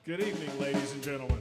Good evening, ladies and gentlemen.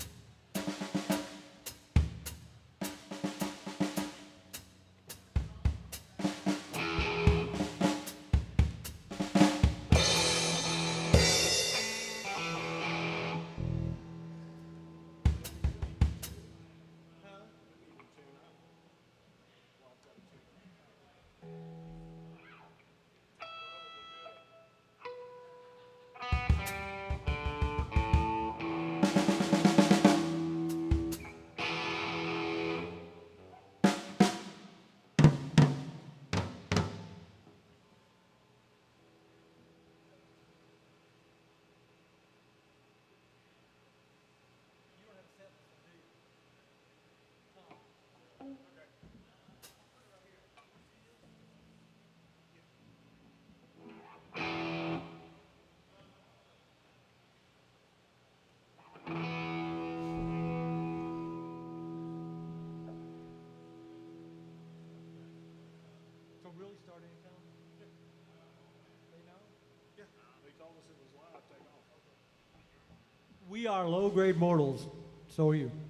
We are low-grade mortals. So are you.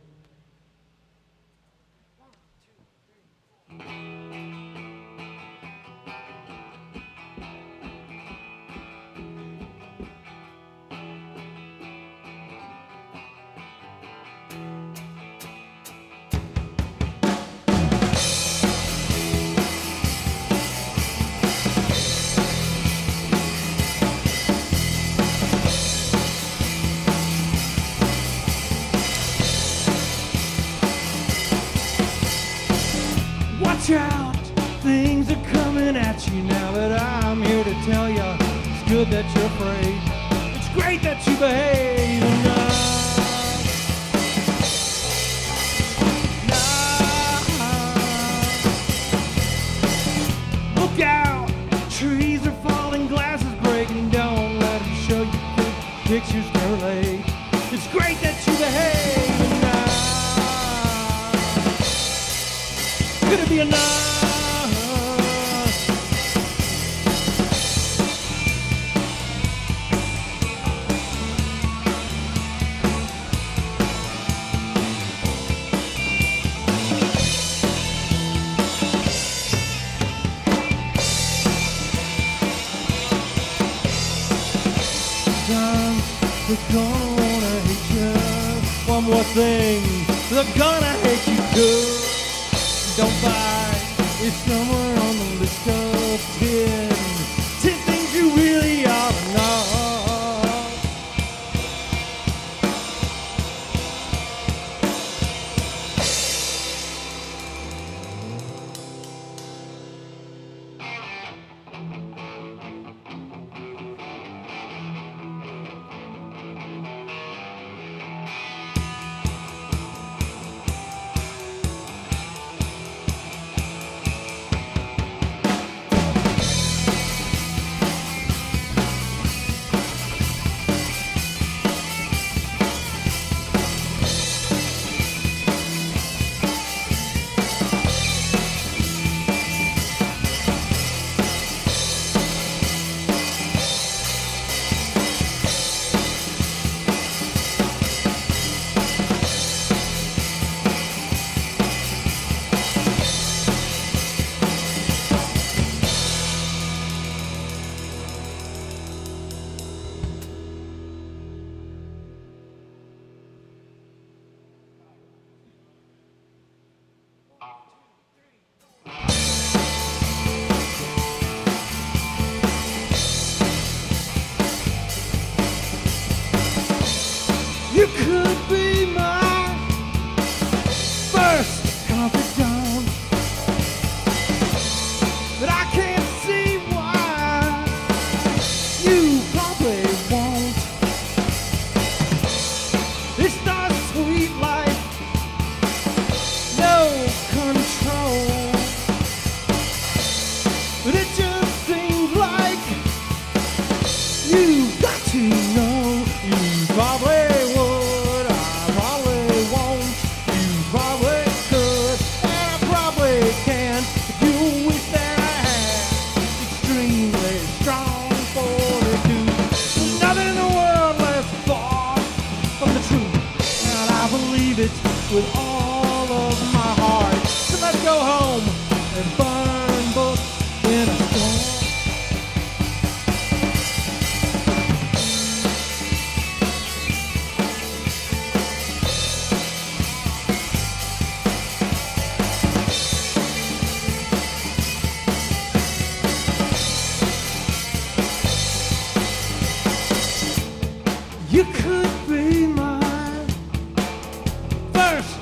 Watch out, things are coming at you now that I'm here to tell you. It's good that you're afraid. It's great that you behave. Look out, trees are falling, glass is breaking. Don't let them show you pictures can relate. It's great that you behave. Gonna be enough. Sometimes they're gonna wanna hate you. One more thing, they're gonna hate you good. Don't buy, it's somewhere on the list of 10 things you really ought to know. with all of my heart. So let's go home and burn books in a storm. You could be my first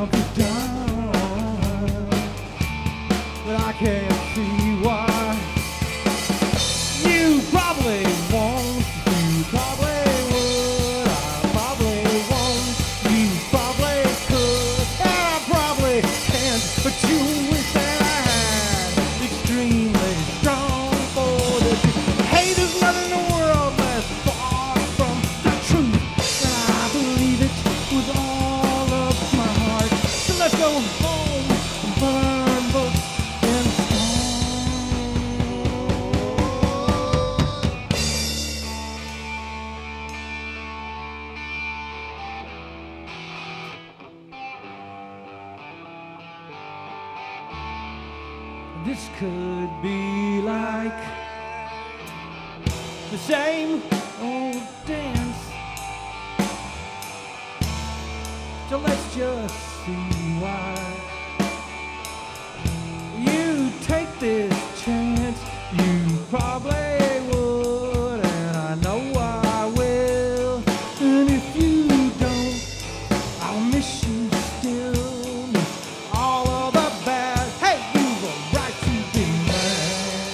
confidant, but I can't see why. You probably won't, you probably would, I probably won't, you probably could, and I probably can't, but you wish that I had extremely strong for the truth. Hey, there's nothing in the world less far from the truth, and I believe it with all of my heart. So let's go home and burn books in a storm. This could be like the same old dance. So let's just see why you take this chance. You probably would, and I know I will. And if you don't, I'll miss you still. Miss all of the bad. Hey, you've a right to be mad.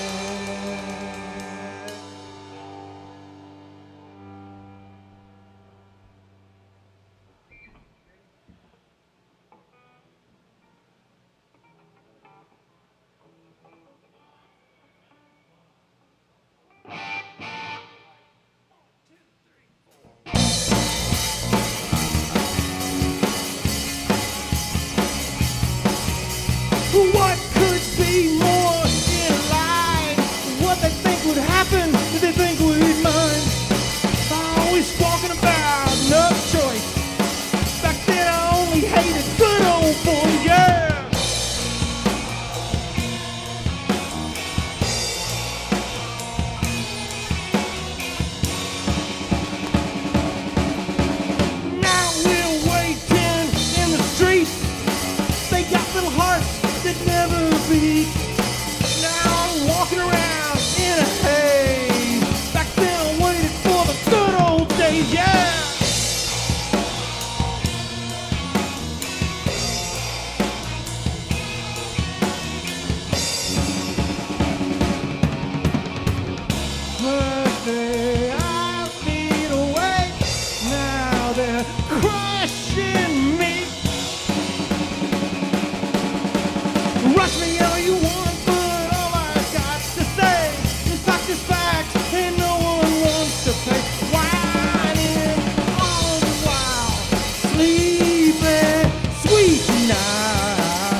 What could be more in line? What they think would happen if they think we'd mind? Always walking about, no choice. Back then I only hated good old boy, yeah. Now we're waiting in the streets. They got little hearts that never beat. Now I'm walking around in a haze. Back then I waited for the good old days, yeah. First day I feed away. Now they're crushing me. Rush me all you want, but all I've got to say is fact, and no one wants to pay. Whining all the while, sleeping sweet night.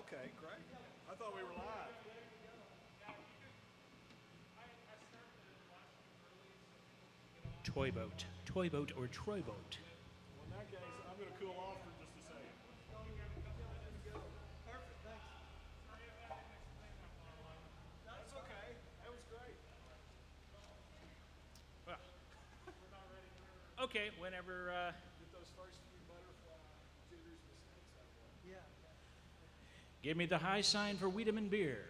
Okay, great. I thought we were live. Toy boat or troy boat. Well, in that case, I'm going to cool off for just a second. Perfect, thanks. That's okay. That was great. Well, okay, whenever. Get those first few butterfly jitters mistakes out of the way. Yeah. Give me the high sign for Wiedemann beer.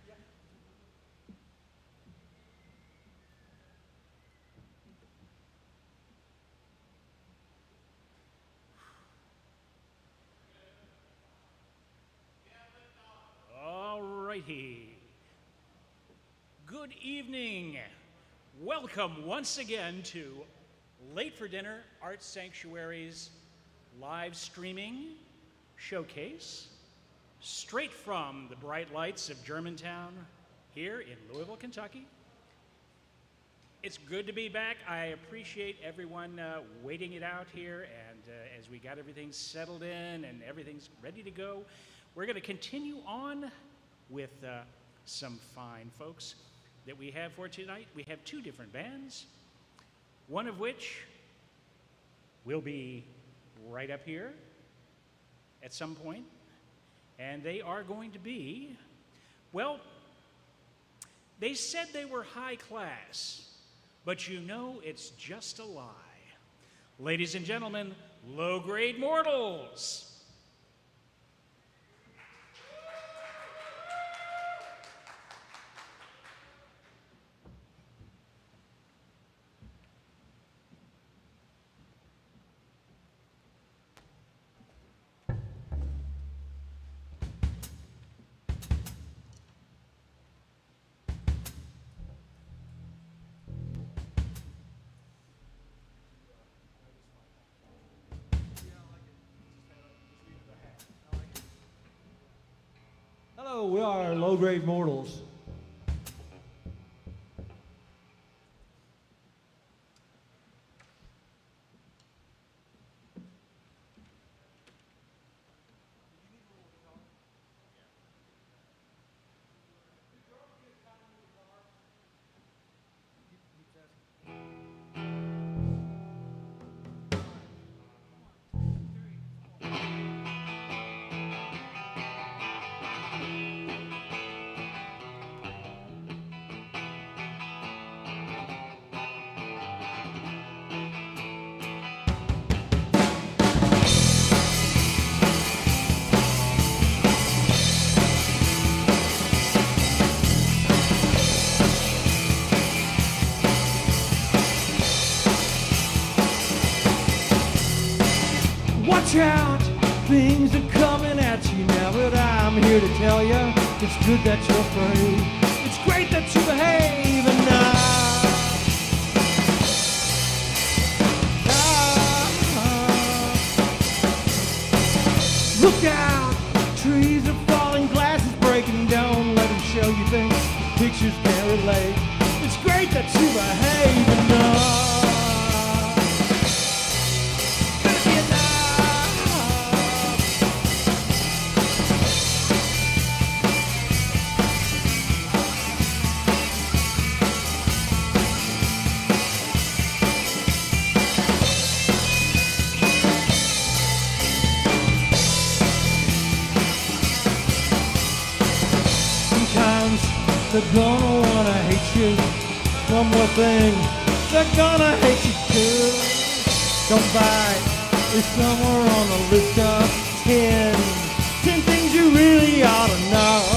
All righty. Good evening. Welcome once again to Late for Dinner Art Sanctuary's live streaming showcase, straight from the bright lights of Germantown here in Louisville, Kentucky. It's good to be back. I appreciate everyone waiting it out here, and as we got everything settled in and everything's ready to go, we're going to continue on with some fine folks that we have for tonight. We have two different bands, one of which will be right up here at some point, and they are going to be, well, they said they were high class, but you know it's just a lie. Ladies and gentlemen, Low-Grade Mortals. Hello, we are Low-Grade Mortals. Watch out, things are coming at you now, but I'm here to tell you, it's good that you're afraid. It's great that you behave, and look out, trees are falling, glass is breaking, don't let them show you things pictures can't relate. It's great that you behave, and they're gonna wanna hate you. One more thing, they're gonna hate you too. Don't bite, it's somewhere on the list of 10 things you really ought to know.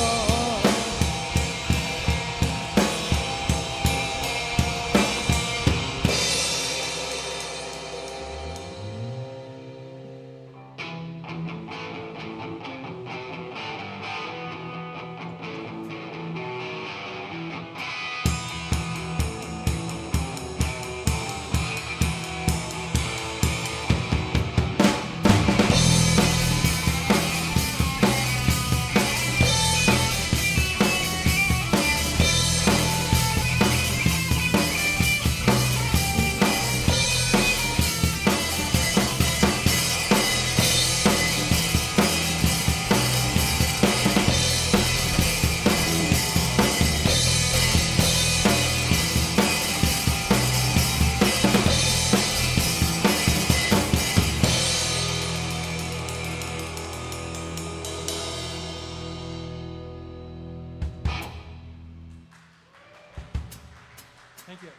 Thank you.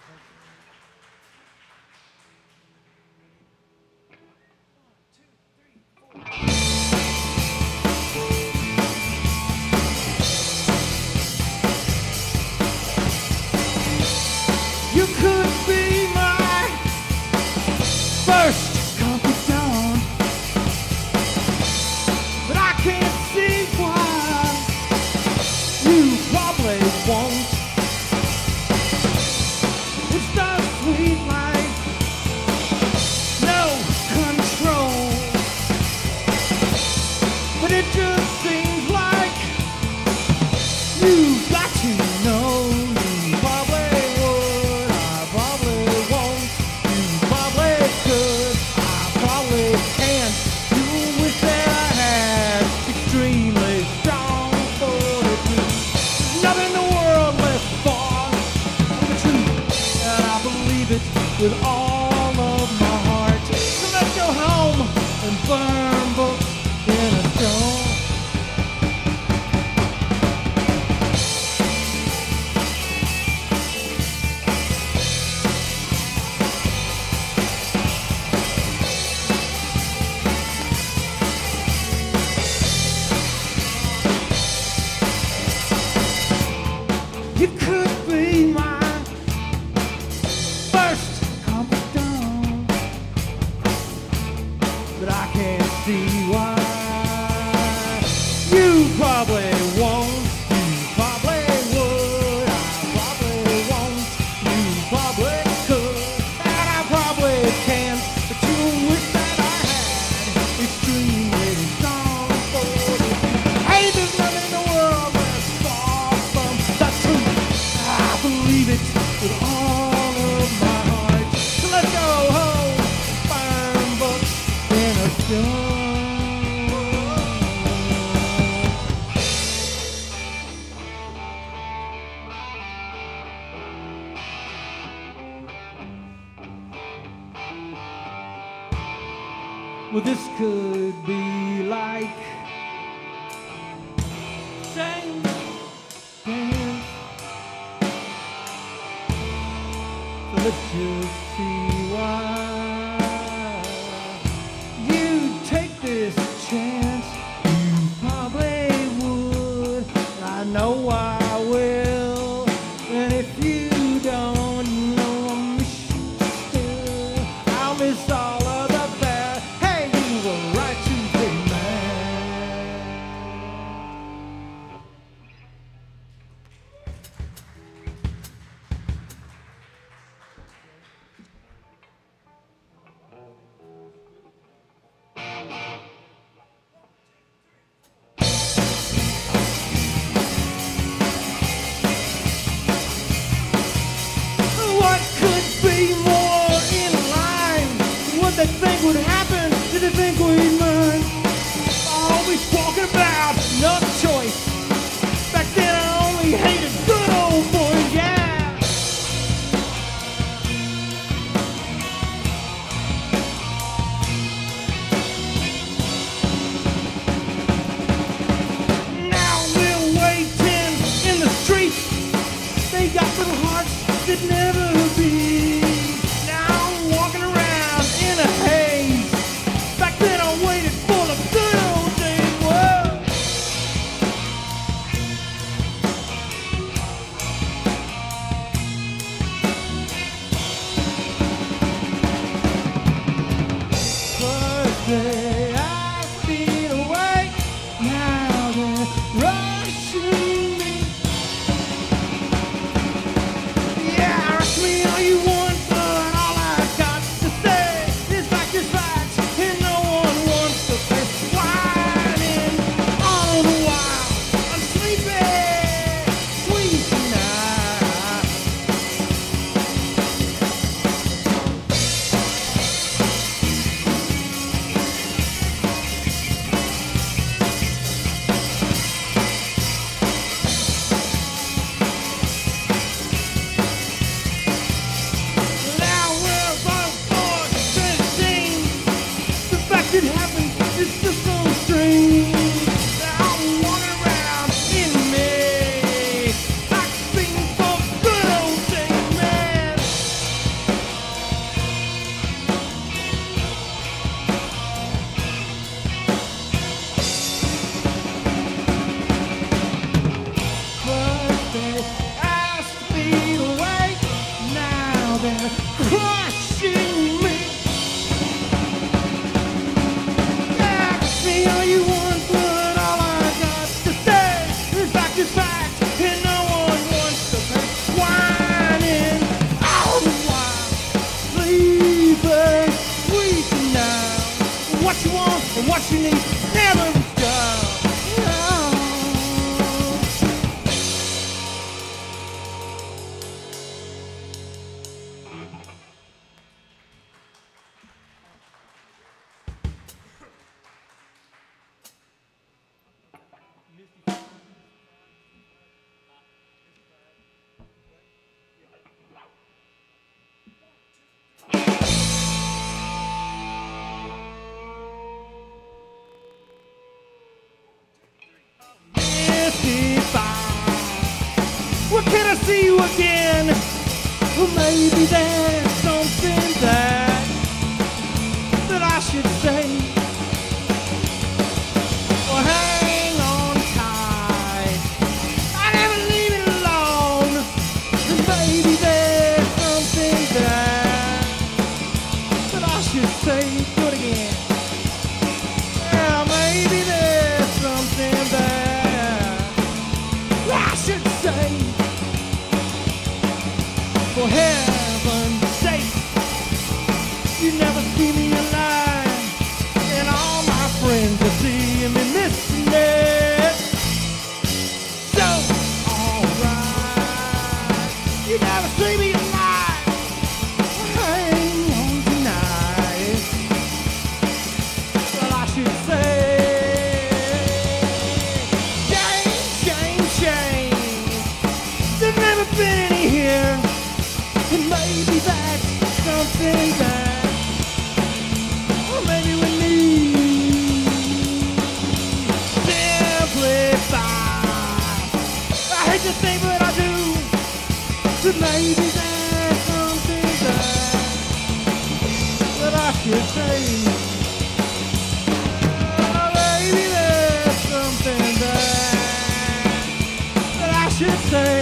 You could be my first confidant, but I can't see why you probably won't. It's the sweet life, no control, but it just seems like you've got to know. You probably would, I probably won't. You probably could, I probably can't. You wish that I had extremely strong fortitude. There's nothing in the world less far from the truth, and I believe it with all of my heart. So let's go home and burn books in a stone. You could be my first confidant, but I can't see why. You probably won't, you probably would, I probably won't, you probably could, and I probably can't, but you wish that I had extremely strong fortitude. Hey, there's nothing in the world that's far from the truth. I believe it with all of my heart. So let's go home, burn books in a stone. Well, this could be like same dance. So let's just see why you take this chance. You probably would. I know I will. And if you don't know, I'll miss you still. I'll miss all of the bad. Hey, you were right to be mad. What could be more in line? What they think would happen? Did they think we'd mind? Always talking about no choice. Back then I only hated good old boys, yeah. Now we're waiting in the streets. They got little hearts that never beat. Now I'm walking around in a haze. Back then I waited for the good old days. Whoa. First day I speed away. Now they're rushing me. Yeah, rush me all you want, but all I've got to say is back is facts, and no one wants to pay. Whining all the while I'm sleeping, sweet night. Now we're both bored, 17. The fact it happened is just so strange. Now I'm walking around in May, like speaking for good old days, man. what you want and what you need never stop. What can I see you again? Or maybe there's something that I should say. Well, hang on tight, I never leave it alone. And maybe there's something that I should say. Do it again. Yeah, maybe there's something that I should say. For heaven's sake, you never see me alive, and all my friends are seeing me missing it. So, alright, you never see me alive. Hang on tonight. Well, I should say, shame. There's never been any here. And maybe that's something that, or maybe we need. Simplify. I hate to think, but I do. But maybe that's something that I should say. Maybe there's something that I should say.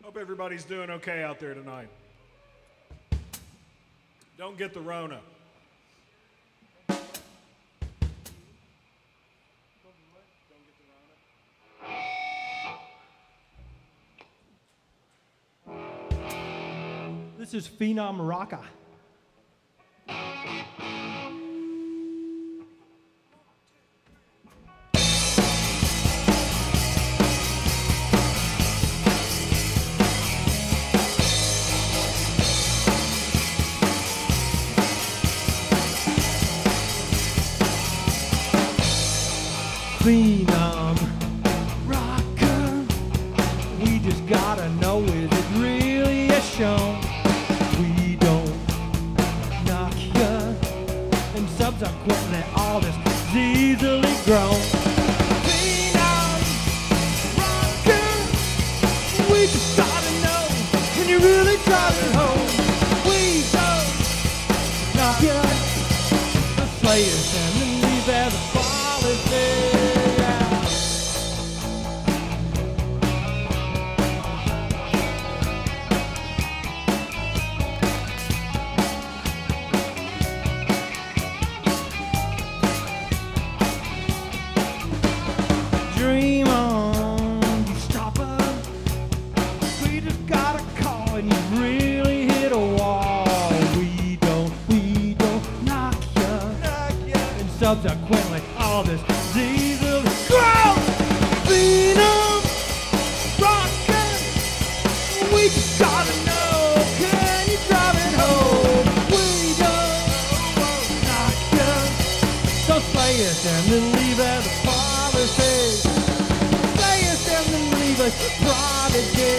Hope everybody's doing okay out there tonight. Don't get the Rona. This is Phenom Rocka. Phenom rocker, we just gotta know, is it really a show? We don't knock ya, and subsequently all this is easily grown. Phenom rocker, we just gotta know, can you really drive it home? We don't knock ya, the slayers and then leave as a policy. Dream on, you stopper. We just got a call and you really hit a wall. We don't knock ya, and subsequently all this disease will grow. Phenom rockin', we just gotta know, can you drive it home? We don't knock ya, so slay us and then leave as a policy. Slay us and then leave us a prodigy.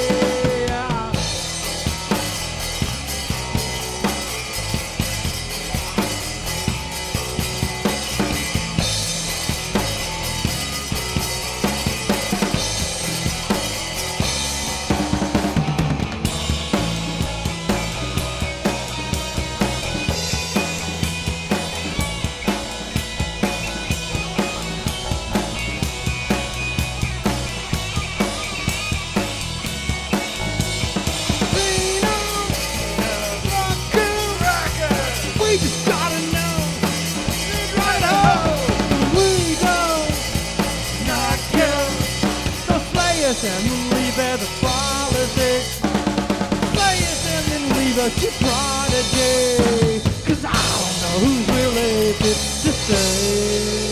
We just gotta know, right home. We don't knock you, so slay us and then leave as a policy. Slay us and then leave us your prodigy. 'Cause I don't know who's really fit to say.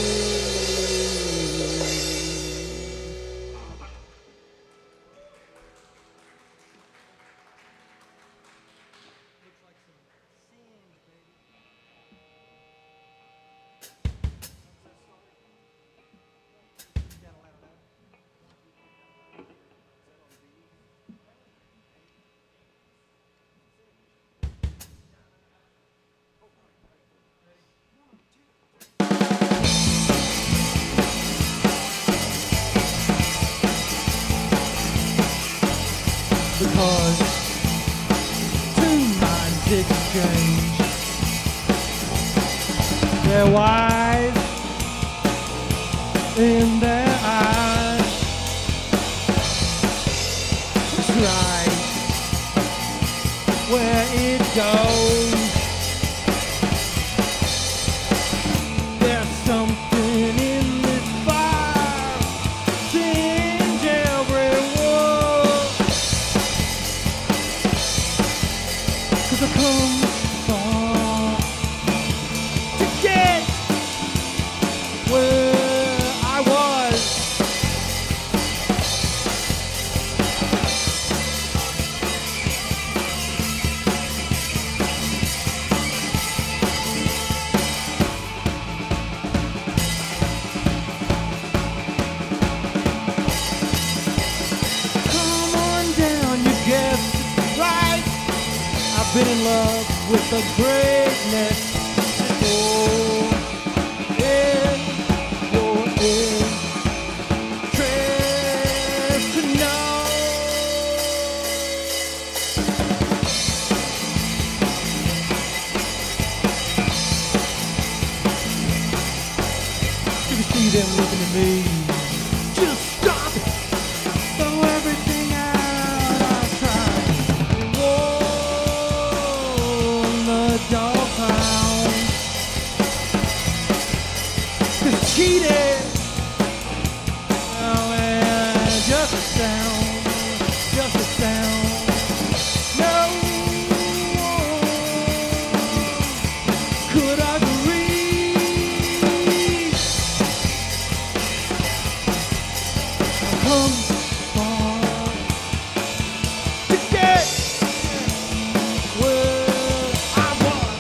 Because two minds exchange their wise in their eyes. It's right where it goes. There's something in this fire, singe every word. 'Cause I come far to get where I was. Come on down, you guessed it right. I've been in love with the greatness. Oh, interest to know. If you see them looking at me, just stop it. Throw everything out cheated. Oh, man, just a sound, just a sound. No one could agree. Come far to get where I was.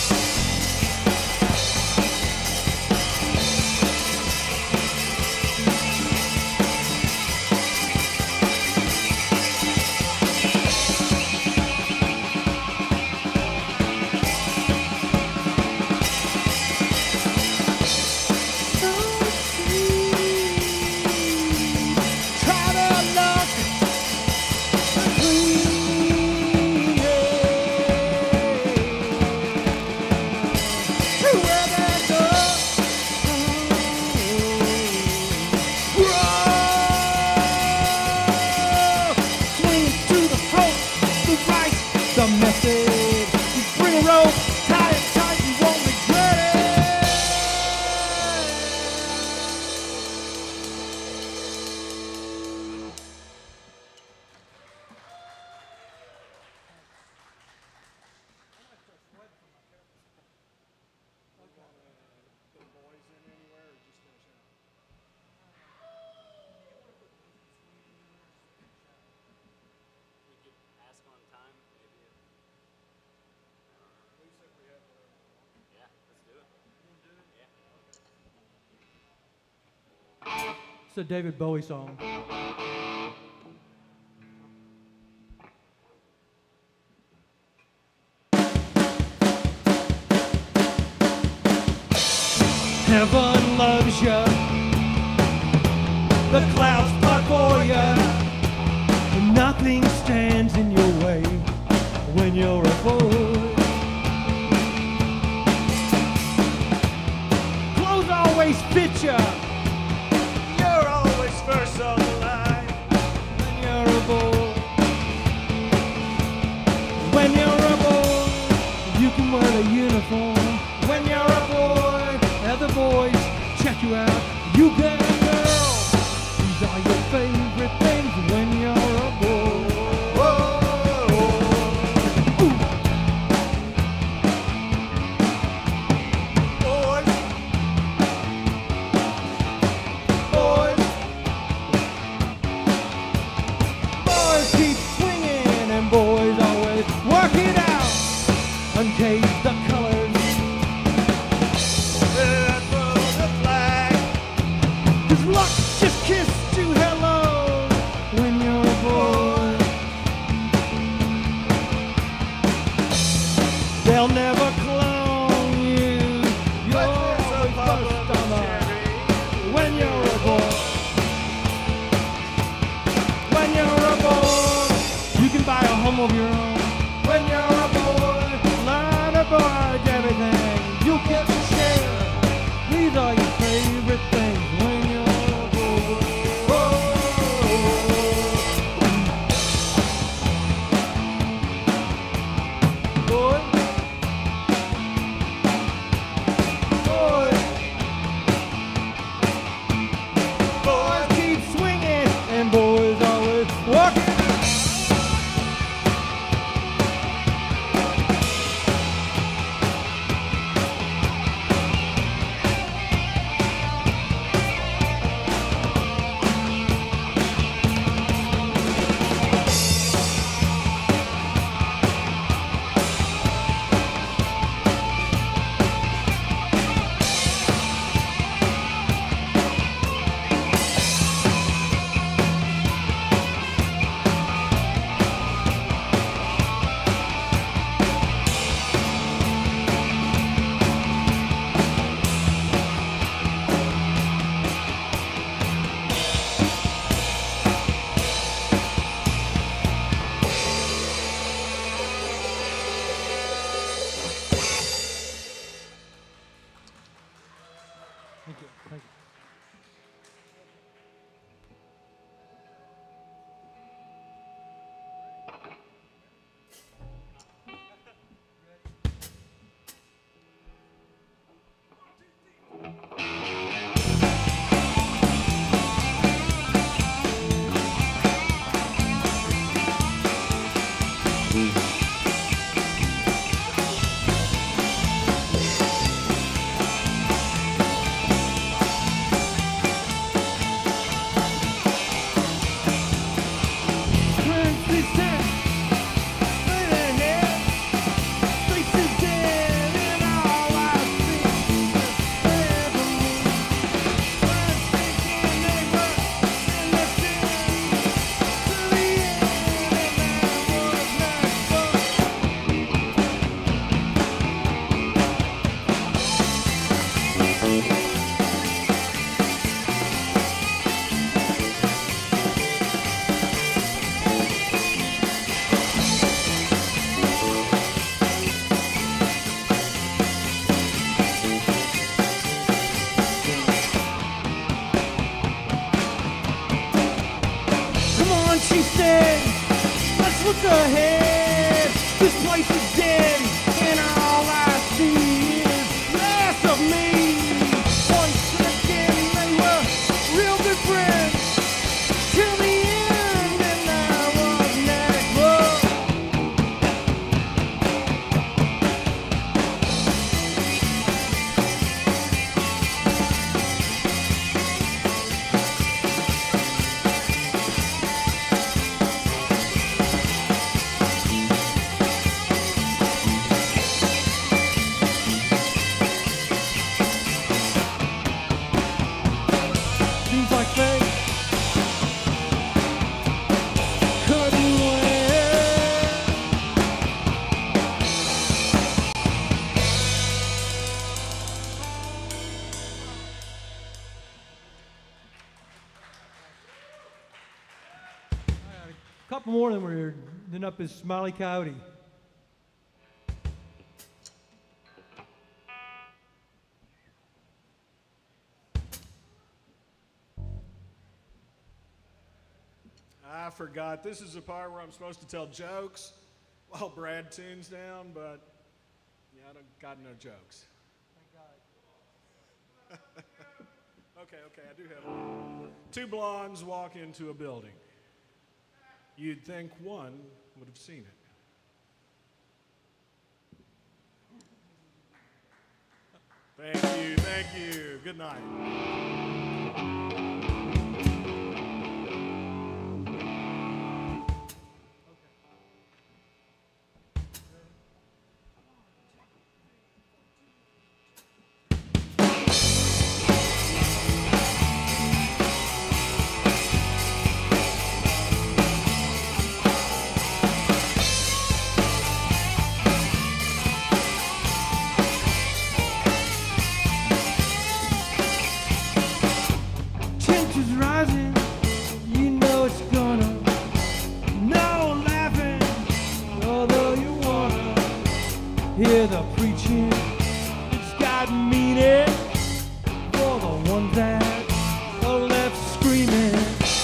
Try to look clean, to where that dog grows. Swing to the throat, the right, the method. You bring a rope, tie it tight, you won't regret it. Put boys in anywhere or just finish out? We could ask on time, maybe. At least if we have whatever. Yeah, let's do it. Yeah. It's a David Bowie song. Heaven loves you. The clouds part for you. Nothing stands in your way when you're a boy. Clothes always fit you. You're always first on the line when you're a boy. When you're a boy, you can wear a uniform. When you're a boy, other boys check you out. You get a girl. These are your favorite things when you're a boy. Ooh. Boys. Boys. Boys keep swinging and boys always work it out. Uncage the colors. Cause luck just kissed you hello when you're a boy. They'll never clone you. You're always first on the when you're a boy. When you're a boy, you can buy a home of your own. When you're a boy, learn about everything. You get to share. These are your favorite things when you're a boy. Boy. Boy. Boys keep swinging and boys always walking. Thank you. Thank you. She said, let's look ahead. This place is dead, and all I see is less of me. One second they were real good friends, till the end, and I was next. Couple more than we're here. Then up is Smiley Coyote. I forgot. This is the part where I'm supposed to tell jokes while Brad tunes down, but yeah, I don't got no jokes. Thank God. Okay, I do have one. Two blondes walk into a building. You'd think one would have seen it. Thank you. Good night. Hear the preaching, it's got meaning for the ones that are left screaming.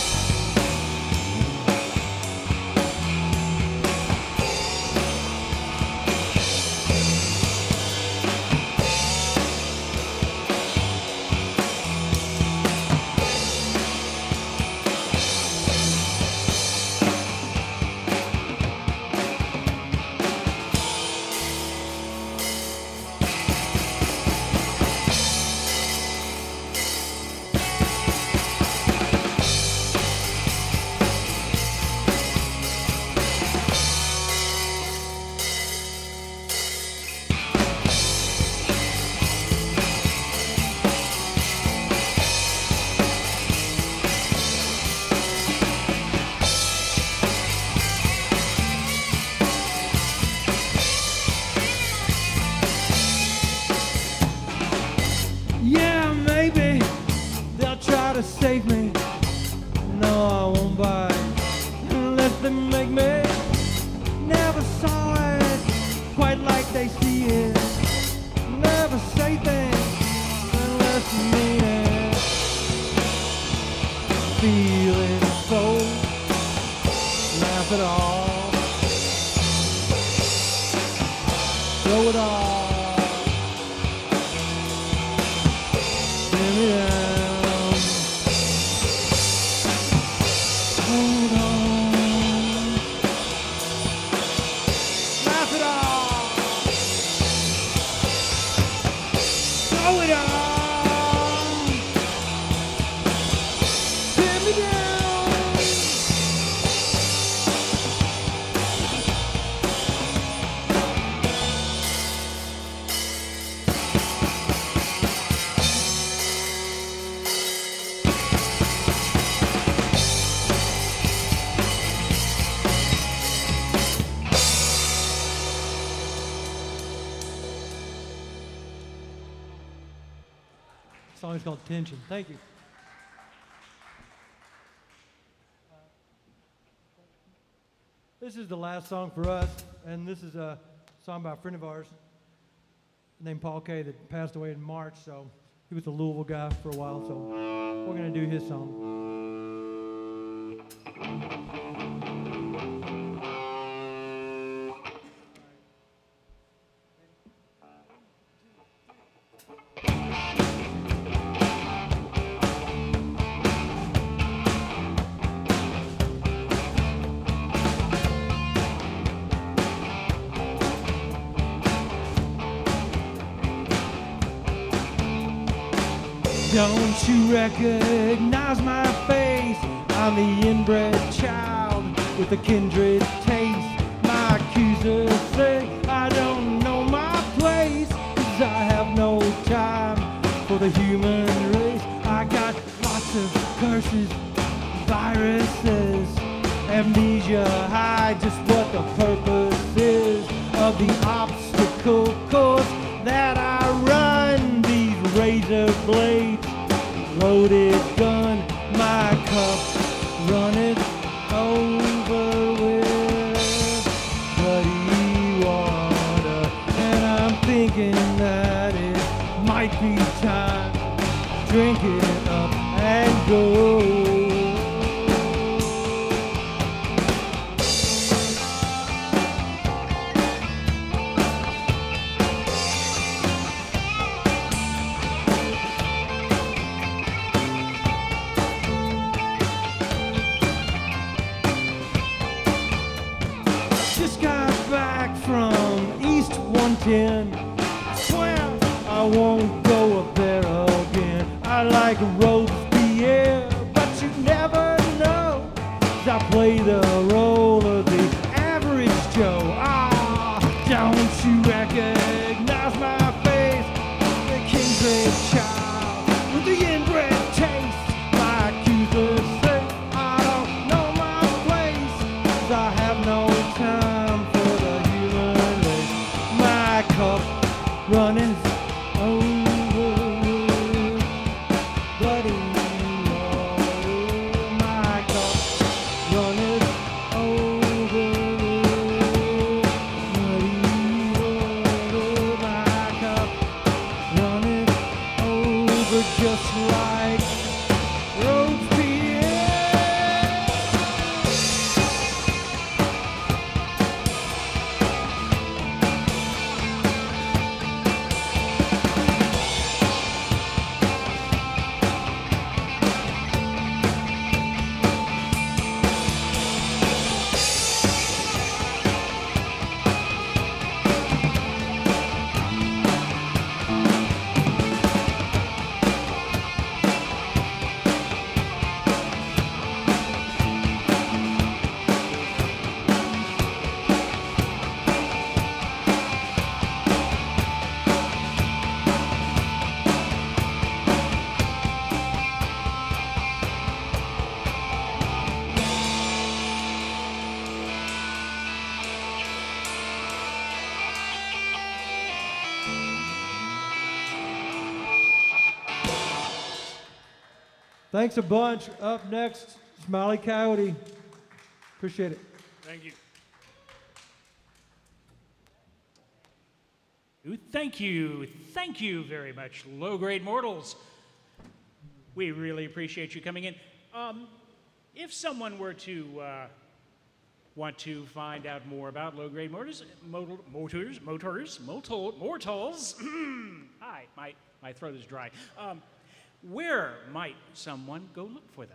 Save me, no, I won't buy unless they make me. Never saw it quite like they see it. Never say things unless you mean it. Feel it so, laugh it all, throw it all, give me that. song is called Tension. Thank you. This is the last song for us, and this is a song by a friend of ours named Paul K. that passed away in March, so he was a Louisville guy for a while, so we're going to do his song. Don't you recognize my face? I'm the inbred child with a kindred taste. My accusers say I don't know my place, 'cause I have no time for the human race. I got lots of curses, viruses, amnesia, hide just what the purpose is of the obstacle course that I run. These razor blades, loaded gun, my cup runneth over with bloody water, and I'm thinking that it might be time to drink it up and go. I swear I won't go up there again. I like Robespierre, but you never know, 'cause I play the role of the average Joe. Ah, don't you recognize my face? The kindred child with the inbred taste. My accusers say I don't know my place, 'cause I have no time for the human race. My cup running over, bloody water. My cup running over, bloody water. My cup running over just like Robespierre. Thanks a bunch. Up next, Smiley Coyote. Appreciate it. Thank you. Thank you very much, low-grade mortals. We really appreciate you coming in. If someone were to want to find out more about low-grade mortals, hi, my throat is dry. Where might someone go look for them?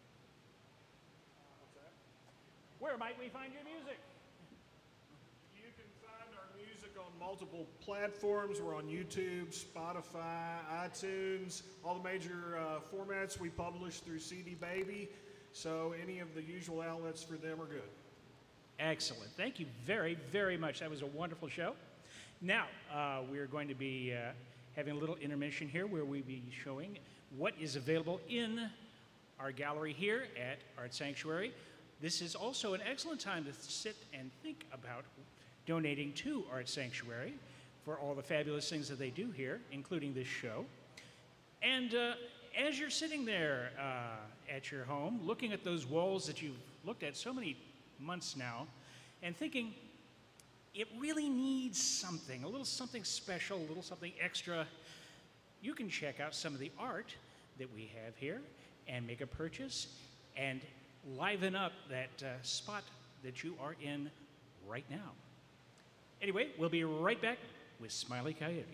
Where might we find your music? You can find our music on multiple platforms. We're on YouTube, Spotify, iTunes, all the major formats we publish through CD Baby. So any of the usual outlets for them are good. Excellent. Thank you very, very much. That was a wonderful show. Now, we're going to be having a little intermission here where we'll be showing what is available in our gallery here at Art Sanctuary. This is also an excellent time to sit and think about donating to Art Sanctuary for all the fabulous things that they do here, including this show. And as you're sitting there at your home, looking at those walls that you've looked at so many months now, and thinking, it really needs something, a little something special, a little something extra, you can check out some of the art that we have here and make a purchase and liven up that spot that you are in right now. Anyway, we'll be right back with Smiley Coyote.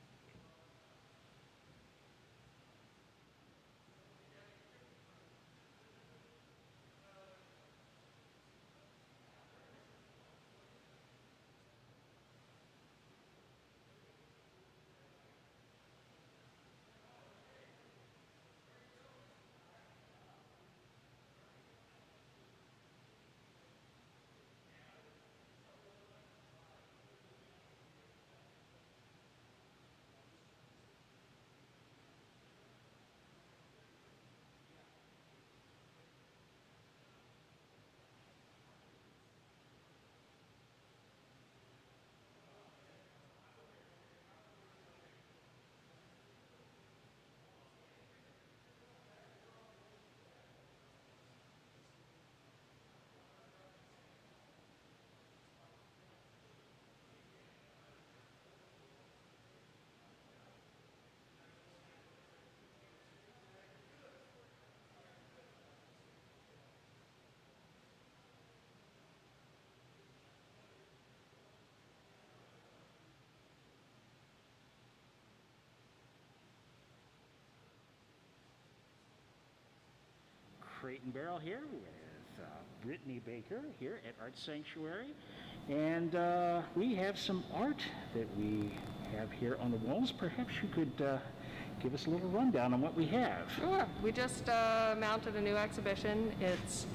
Creighton Beryl here with Brittany Baker here at Art Sanctuary, and we have some art that we have here on the walls. Perhaps you could give us a little rundown on what we have. Sure. We just mounted a new exhibition. It's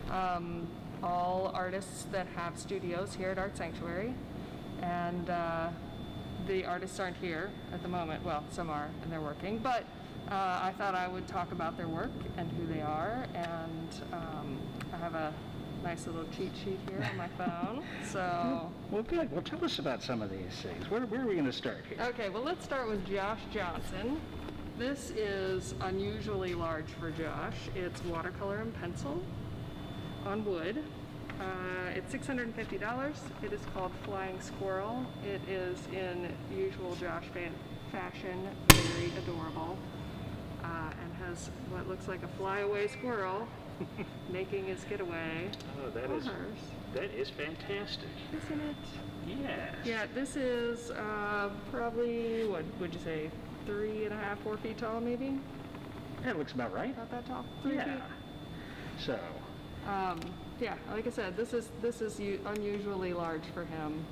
all artists that have studios here at Art Sanctuary, and the artists aren't here at the moment. Well, some are, and they're working, but I thought I would talk about their work and who they are, and I have a nice little cheat sheet here on my phone. So, well, good. Well, tell us about some of these things. Where are we going to start here? Okay, well, let's start with Josh Johnson. This is unusually large for Josh. It's watercolor and pencil on wood. It's $650. It is called Flying Squirrel. It is in usual Josh fashion, very adorable, and has what looks like a flyaway squirrel making his getaway. Oh, that is fantastic. Isn't it? Yes. Yeah, this is probably, what would you say, 3.5, 4 feet tall, maybe? That looks about right. Not that tall. 3 feet. So. Yeah, like I said, this is unusually large for him.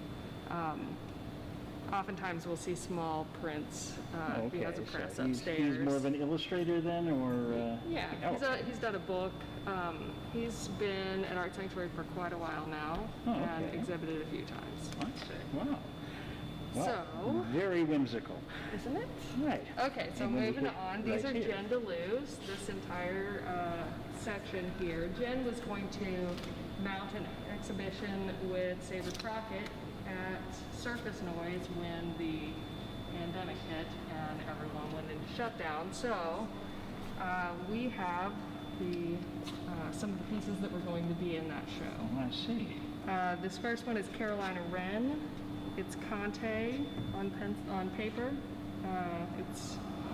Oftentimes we'll see small prints. He has a press so upstairs. He's more of an illustrator then, or? Yeah, he's done a book. He's been at Art Sanctuary for quite a while now, and exhibited a few times. Let's see. Wow. Wow. So, very whimsical. Isn't it? Right. Okay, so moving on. These are here. Jen DeLue's, this entire section here. Jen was going to mount an exhibition with Saber Crockett at Circus Noise when the pandemic hit and everyone went into shutdown. So we have the some of the pieces that were going to be in that show. Oh, I see. This first one is Carolina Wren. It's Conte on paper. It's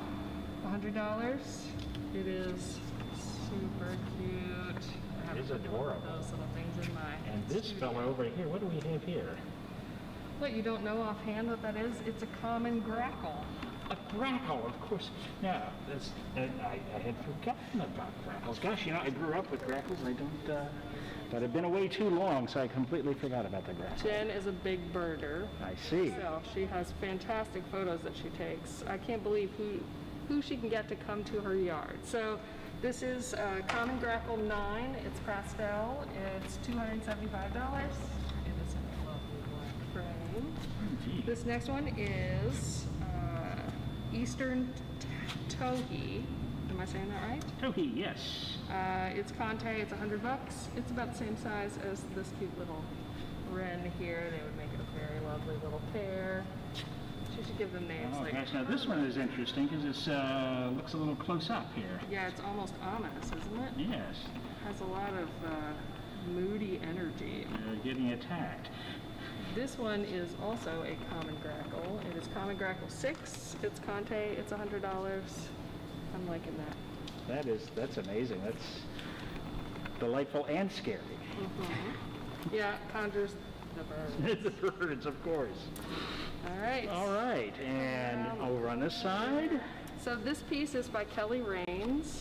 $100. It is super cute. It is adorable. Those little things in my And this fellow over here, what do we have here? What, you don't know offhand what that is? It's a common grackle. A grackle, of course. Now, I had forgotten about grackles. Gosh, you know, I grew up with grackles. I don't, but I've been away too long, so I completely forgot about the grackle. Jen is a big birder. I see. So she has fantastic photos that she takes. I can't believe who she can get to come to her yard. So this is Common Grackle 9. It's pastel. It's $275. It is in a lovely black frame. Indeed. This next one is Eastern Towhee. Am I saying that right? Towhee, yes. It's Conte. It's $100. It's about the same size as this cute little wren here. They would make it a very lovely little pair. She's should give them names. Oh like gosh, now this one is interesting because it looks a little close up here. Yeah, it's almost ominous, isn't it? Yes. Has a lot of moody energy. They're getting attacked. This one is also a common grackle. It is common grackle 6. It's Conte. It's $100. I'm liking that. That's amazing. That's delightful and scary. Yeah, conjures the birds. The birds, of course. All right. All right, and over on this side. So this piece is by Kelly Raines.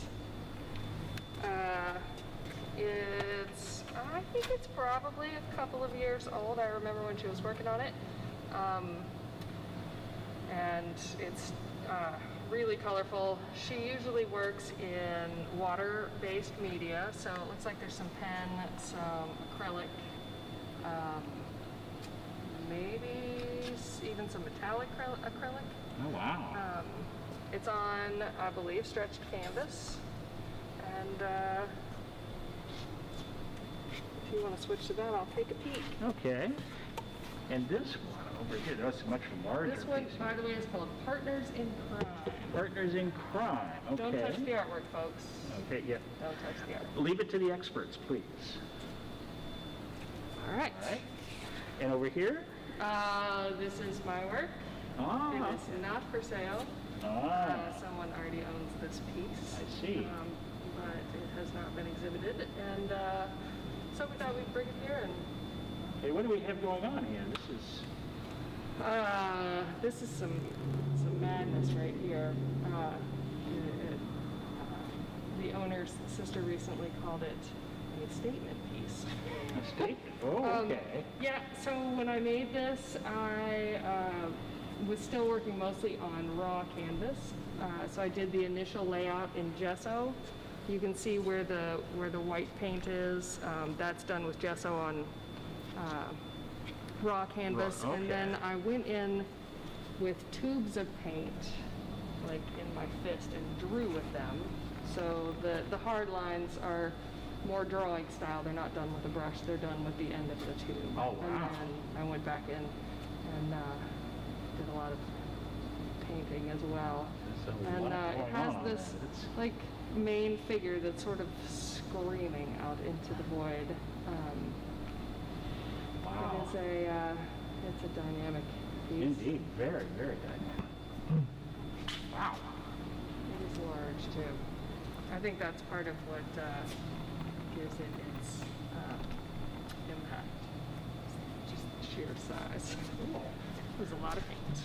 I think it's probably a couple of years old. I remember when she was working on it. And it's really colorful. She usually works in water-based media, so it looks like there's some pen, some acrylic, maybe even some metallic acrylic. Oh, wow. It's on, I believe, stretched canvas. And if you want to switch to that, I'll take a peek. Okay. And this one over here, that's a much larger This one, piece. by the way, is called Partners in Crime. Partners in Crime. Okay. Don't touch the artwork, folks. Okay, yeah. Don't touch the artwork. Leave it to the experts, please. All right. All right. And over here? This is my work. Ah. It is not for sale. Someone already owns this piece. I see. But it has not been exhibited, and so we thought we'd bring it here. And Hey, what do we have going on here? this is some madness right here. The owner's sister recently called it a statement piece. A statement? Oh, okay. Yeah, so when I made this, I was still working mostly on raw canvas. So I did the initial layout in gesso. You can see where the white paint is. That's done with gesso on raw canvas. Okay. And then I went in with tubes of paint, like in my fist, and drew with them. So the hard lines are more drawing style. They're not done with a brush. They're done with the end of the tube. Oh, wow. And then I went back in and did a lot of painting as well. And it has this like main figure that's sort of screaming out into the void. Wow. It's a dynamic piece. Indeed, very, very dynamic. Wow. It is large too. I think that's part of what gives it its impact. Just the sheer size. There's a lot of paint.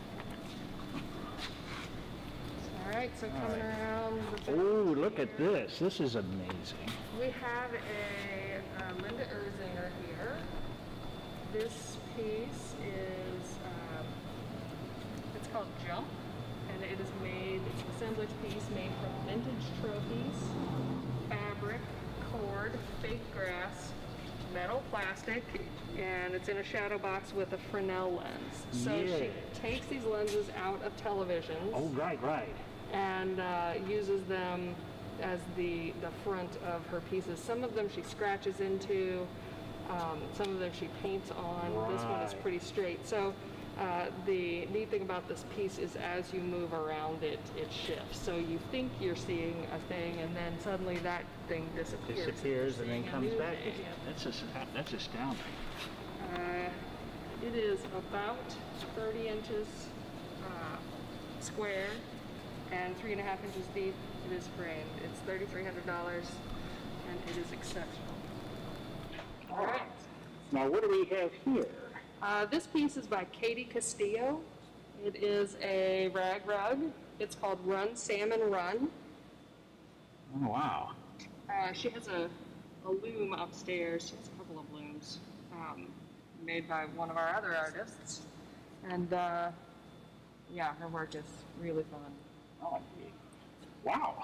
All right, so coming around. Oh, look at this. This is amazing. We have a Linda Erzinger here. This piece is, it's called Jump, and it is made, it's an assemblage piece made from vintage trophies, fabric, cord, fake grass, metal plastic, and it's in a shadow box with a Fresnel lens. So she takes these lenses out of televisions. Oh, right, right. And uses them as the front of her pieces. Some of them she scratches into, some of them she paints on. Right. This one is pretty straight. So the neat thing about this piece is as you move around it, it shifts. So you think you're seeing a thing, and then suddenly that thing disappears. Disappears and then Seeing a comes new back thing. again. That's astounding. It is about 30 inches square and 3.5 inches deep. It is framed. It's $3,300, and it is exceptional. All right. Now, what do we have here? This piece is by Katie Castillo. It is a rag rug. It's called Run Salmon Run. Oh, wow. She has a loom upstairs. She has a couple of looms made by one of our other artists. And yeah, her work is really fun. Oh, wow.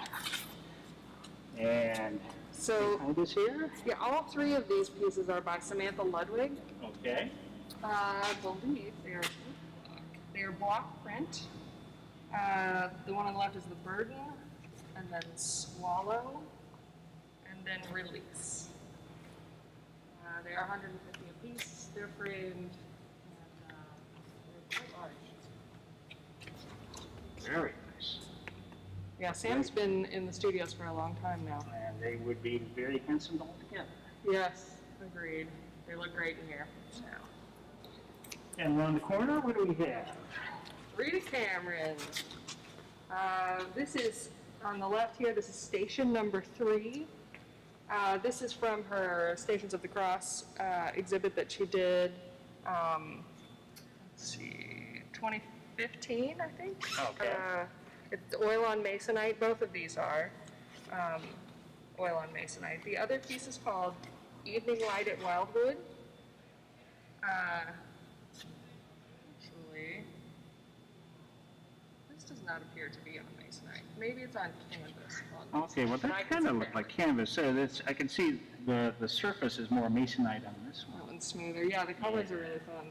And So, behind us here? yeah, all three of these pieces are by Samantha Ludwig. Okay. I believe they're block print. The one on the left is the burden, and then swallow, and then release. They are $150 a piece. They're framed, and they're quite large. Very nice. Yeah, Sam's been in the studios for a long time now. And they would be very handsome all together. Yes, agreed. They look great in here. And around the corner, what do we have? Rita Cameron. This is on the left here. This is station number 3. This is from her Stations of the Cross exhibit that she did, let's see, 2015, I think. Okay. It's oil on masonite. Both of these are oil on masonite. The other piece is called Evening Light at Wildwood. Actually, this does not appear to be on masonite. Maybe it's on canvas. Okay, well that kind of looked like canvas. I can see the surface is more masonite on this one. That one's smoother. Yeah, the colors are really fun.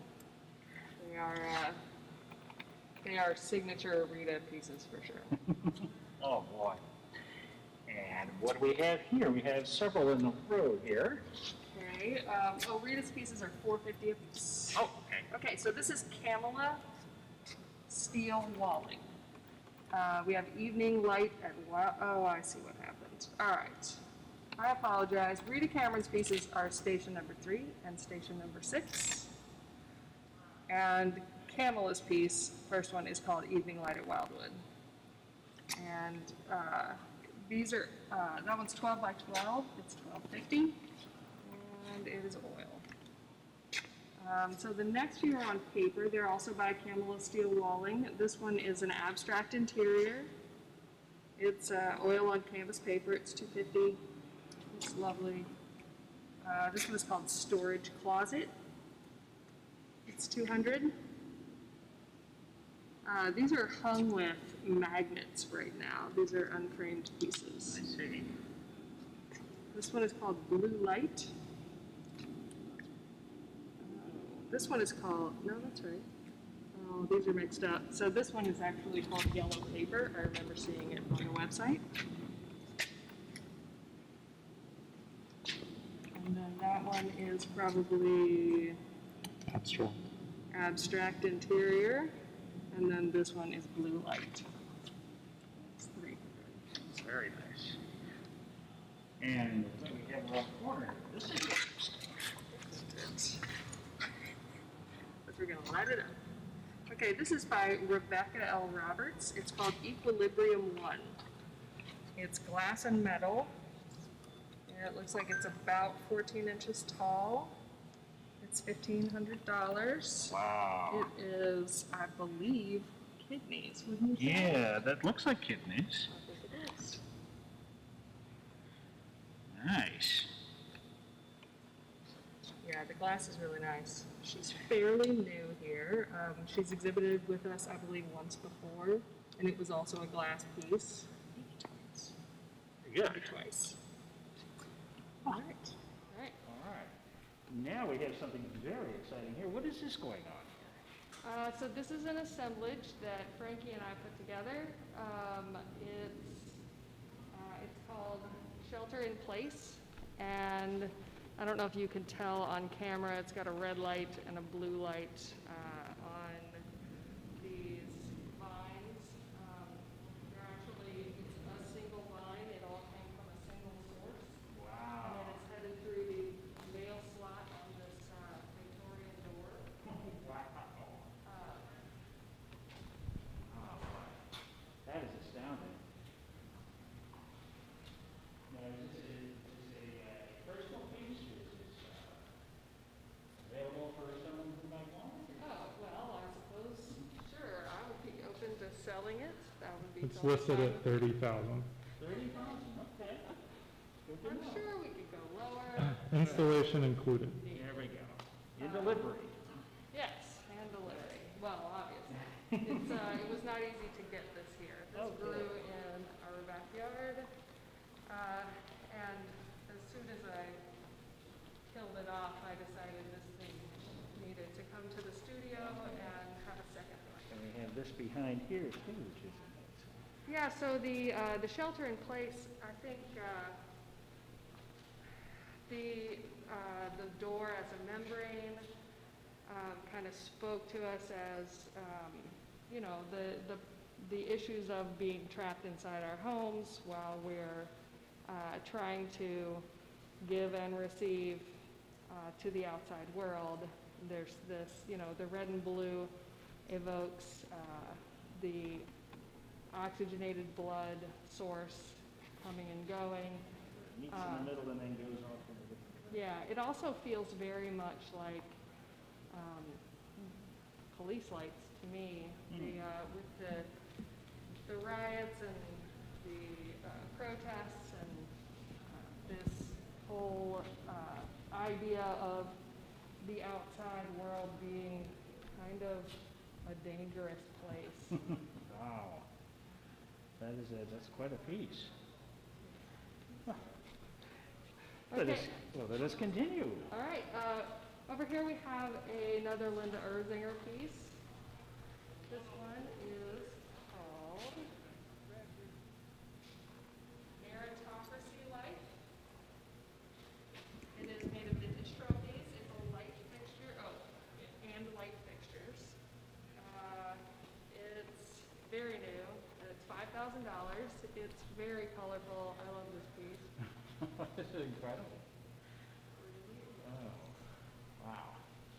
They are signature Rita pieces for sure. Oh boy. And what do we have here? We have several in a row here. Okay. Rita's pieces are $4.50 a piece. Oh, okay. Okay, so this is Camilla steel walling. We have Evening Light at oh, I see what happened. All right. I apologize. Rita Cameron's pieces are station number 3 and station number 6. And Camilla's piece, first one, is called Evening Light at Wildwood. And these are, that one's 12 by 12. It's $12.50. And it is oil. So the next few are on paper. They're also by Camilla Steel Walling. This one is an abstract interior. It's oil on canvas paper. It's $2.50. It's lovely. This one is called Storage Closet. It's $200. These are hung with magnets right now. These are unframed pieces. I see. This one is called Blue Light. This one is called, no, that's right. Oh, these are mixed up. So this one is actually called Yellow Paper. I remember seeing it on the website. And then that one is probably Abstract Interior. And then this one is Blue Light. It's $300. It's very nice. And then we have around the corner. This is But we're gonna light it up. Okay, this is by Rebecca L. Roberts. It's called Equilibrium 1. It's glass and metal. And it looks like it's about 14 inches tall. It's $1,500. wow. It is, I believe, kidneys, wouldn't you say? Yeah, that looks like kidneys. I think it is. Nice. Yeah, the glass is really nice. She's fairly new here. She's exhibited with us, I believe, once before, and it was also a glass piece. Very good. Maybe twice. All right. All right. All right. Now we have something very exciting here. What is this going on here? So this is an assemblage that Frankie and I put together. It's called Shelter in Place, and I don't know if you can tell on camera, it's got a red light and a blue light on these vines. They're actually, it's a single vine. It all came from a single source. Wow. And then it's headed through the mail slot on this Victorian door. Wow. That is astounding. Now, is this a personal piece, or is this available for someone who might want it? Oh, well, I suppose, sure, I would be open to selling it. That would be It's listed at $30,000. 30,000, okay. Good to I'm know. sure we could go lower. Installation included. There we go. Your delivery. Yes, and delivery. Well, obviously. It was not easy to get this here. This grew in our backyard. And as soon as I killed it off, I decided this thing needed to come to the studio and have a second life. And we have this behind here too, which is nice. Yeah, so the shelter in place, I think the door as a membrane kind of spoke to us as, you know, the the issues of being trapped inside our homes while we're trying to give and receive to the outside world. There's this, you know, the red and blue evokes the oxygenated blood source coming and going. Meets in the middle and then goes off in a different direction. Yeah, it also feels very much like police lights to me. With the riots and the protests and this whole idea of the outside world being kind of a dangerous place. Wow. That's quite a piece. Huh. Okay. Let us continue. All right, over here we have another Linda Erzinger piece. This one is called Meritocracy Life. It is made of vintage trophies. It's a light fixture, and light fixtures. It's very new. It's $5,000. It's very colorful. I love this piece. This is incredible. Oh, wow.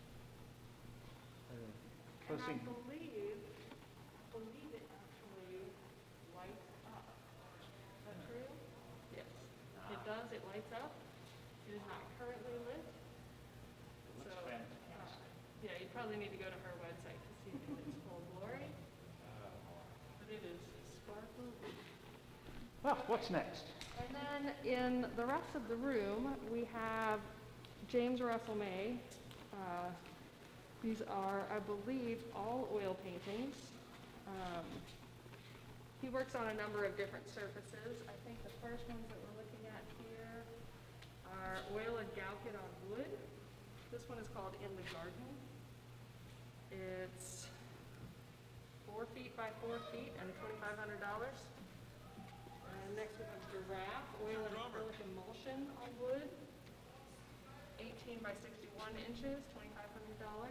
And I believe it actually lights up. Is that true? Yes. It does. It lights up. It is not currently lit. So, yeah, you probably need to go to her website to see it in its full glory. But it is sparkly. Well, what's next? And then in the rest of the room, we have James Russell May. These are, I believe, all oil paintings. He works on a number of different surfaces. I think the first ones that we're looking at here are oil and galkit on wood. This one is called In the Garden. It's 4 feet by 4 feet and $2,500. And next we have giraffe, oil and acrylic emulsion on wood. 18 by 61 inches, $2,500.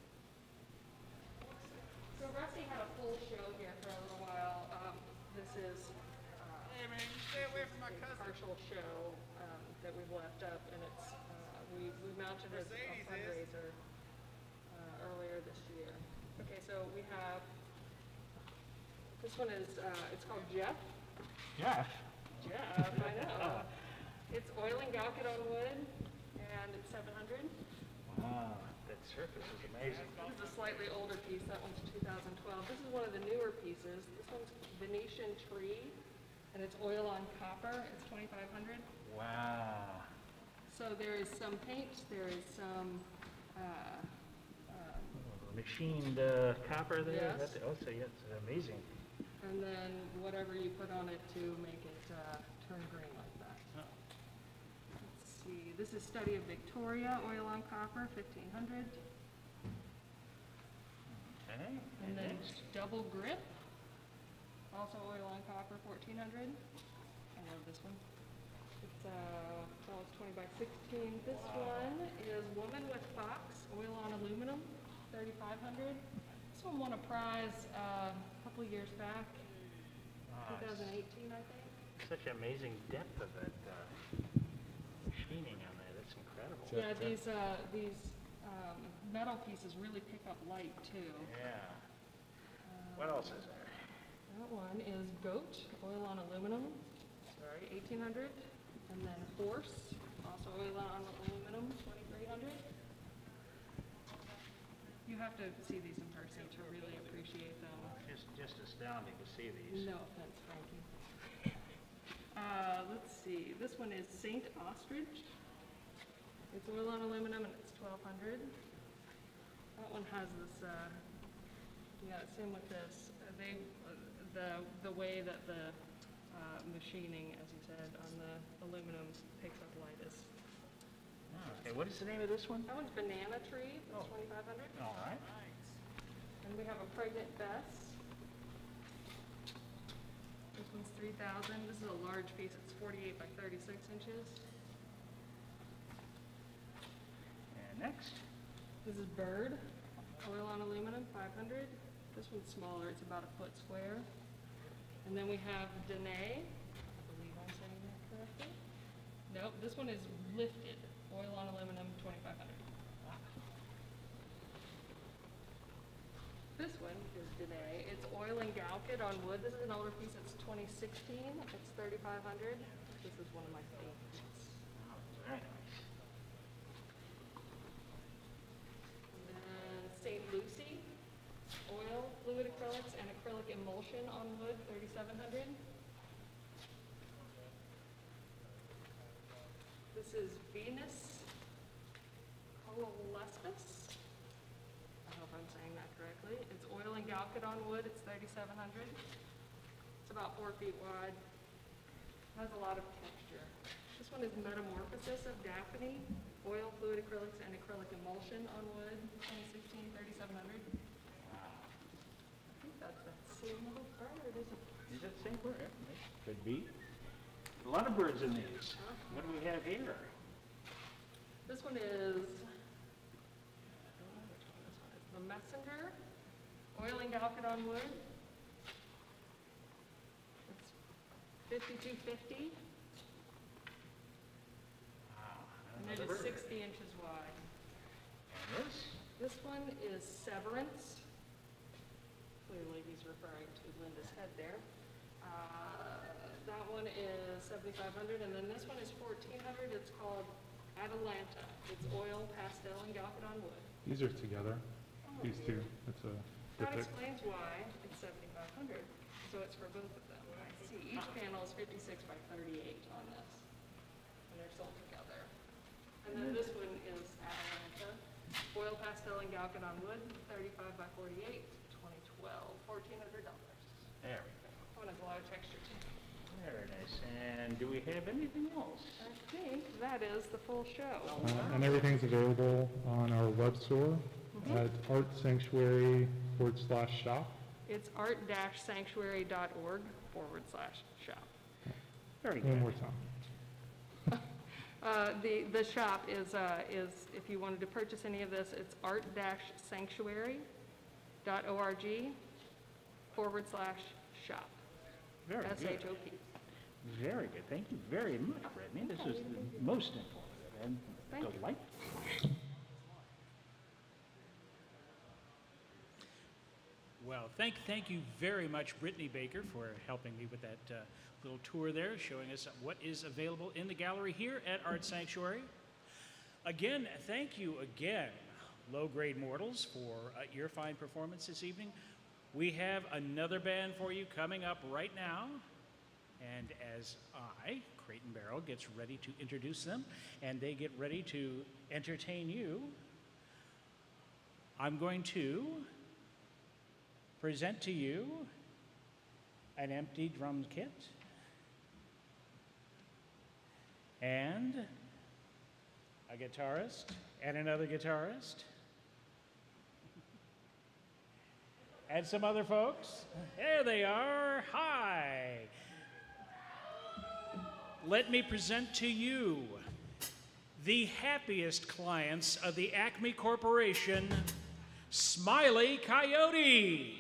So Rusty had a full show here for a little while. This is Hey man, you stay away from my a cousin. partial show that we've left up, and it's we mounted it as a Mercedes is. fundraiser earlier this year. Okay, so we have this one is it's called Jeff. Jeff. Jeff, I know. It's oil and galkit on wood, and it's $700. Wow, that surface is amazing. This is a slightly older piece. That one's 2012. This is one of the newer pieces. This one's Venetian tree, and it's oil on copper. It's $2,500. Wow. So there is some paint. There is some. Machined copper there? Yes. So yeah, it's amazing. And then whatever you put on it to make it turn green like that. Oh. Let's see. This is Study of Victoria, oil on copper, $1,500. Okay. And then Double Grip, also oil on copper, $1,400. I love this one. It's it's 20 by 16. This one is Woman with Fox, oil on aluminum, $3,500. This one won a prize a couple of years back, 2018, I think. Such amazing depth of that machining on there. That's incredible. Yeah, these metal pieces really pick up light too. Yeah. What else is there? That one is Goat, oil on aluminum, sorry, $1,800. And then Horse, also oil on aluminum, $2,300. You have to see these in person to really appreciate them. Just astounding to see these. No offense, Frankie. Let's see, this one is Saint Ostrich. It's oil on aluminum and it's $1,200. That one has this, yeah, same with this. The way that the machining, as you said, on the aluminum picks up light is. Okay, what is the name of this one? That one's Banana Tree, that's $2,500. All right. And we have a Pregnant Bess. This one's $3,000. This is a large piece, it's 48 by 36 inches. And next. This is Bird, oil on aluminum, $500. This one's smaller, it's about a foot square. And then we have Danae. I believe I'm saying that correctly. Nope, this one is lifted. Oil on aluminum, 2,500. This one is Danae. It's oil and galkit on wood. This is an older piece. It's 2016. It's 3,500. This is one of my favorites. Oh, very nice. And then St. Lucie. Oil, fluid acrylics, and acrylic emulsion on wood, 3,700. This is Venus Cololespis. I hope I'm saying that correctly. It's oil and galkit on wood. It's 3,700. It's about 4 feet wide. Has a lot of texture. This one is Metamorphosis of Daphne. Oil, fluid acrylics, and acrylic emulsion on wood. 2016, 3,700. I think that's that same little bird, isn't it? Is that the same bird? Could be. A lot of birds in these. What do we have here? This one is the Messenger. Oil and galkit on wood. It's 5,250. And it is 60 inches wide. And this? This one is Severance. Clearly he's referring to Linda's head there. That one is 7,500, and then this one is 1,400. It's called Atalanta. It's oil, pastel, and galkit on wood. These are together. These two. It's a That diptych. explains why it's 7,500. So it's for both of them. I see. Each panel is 56 by 38 on this, and they're sold together. And then this one is Atalanta. Oil, pastel, and galkit on wood, 35 by 48, 2012, $1,400. There we go. That one has a lot of texture too. Very nice. And do we have anything else? I think that is the full show. And everything's available on our web store at artsanctuary.com/shop. It's art-sanctuary.org/shop. Very One good. more time. The shop is if you wanted to purchase any of this, it's art-sanctuary.org/shop. Very good. SHOP. Very good. Thank you very much, Brittany. This is the most informative and Thank you. delightful. Well, thank you very much, Brittany Baker, for helping me with that little tour there, showing us what is available in the gallery here at Art Sanctuary. Again, thank you again, Low Grade Mortals, for your fine performance this evening. We have another band for you coming up right now. And as I, Creighton Beryl, gets ready to introduce them, and they get ready to entertain you, I'm going to present to you an empty drum kit and a guitarist and another guitarist and some other folks. There they are. Hi. Let me present to you the happiest clients of the Acme Corporation, Smiley Coyote.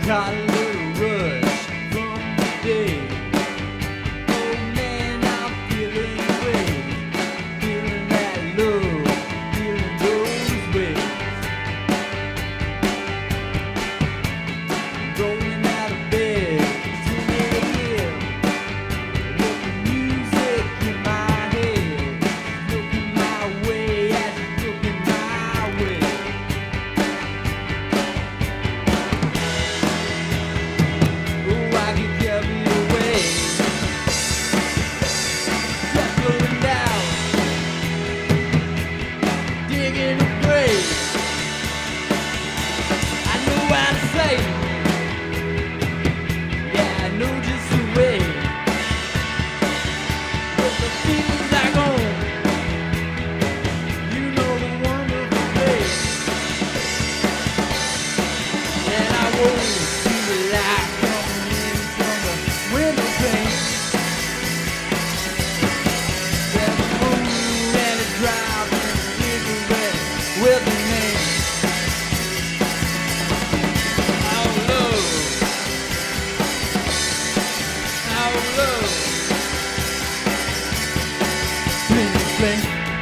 Caught a little rush from the day. Oh man, I'm feeling great. Feeling that love, feeling those waves. Rolling out of bed, 10 a.m. With the music in my head. Looking my way as you're looking my way. Oh, I can carry away. Settling down, digging a grave. I know how to say, yeah, I know just the way. But the feelings I go, you know the wonderful place. And I won't see the light coming in from the window pane. There's a moon and a drive and a cigarette with a name. Our love, please play.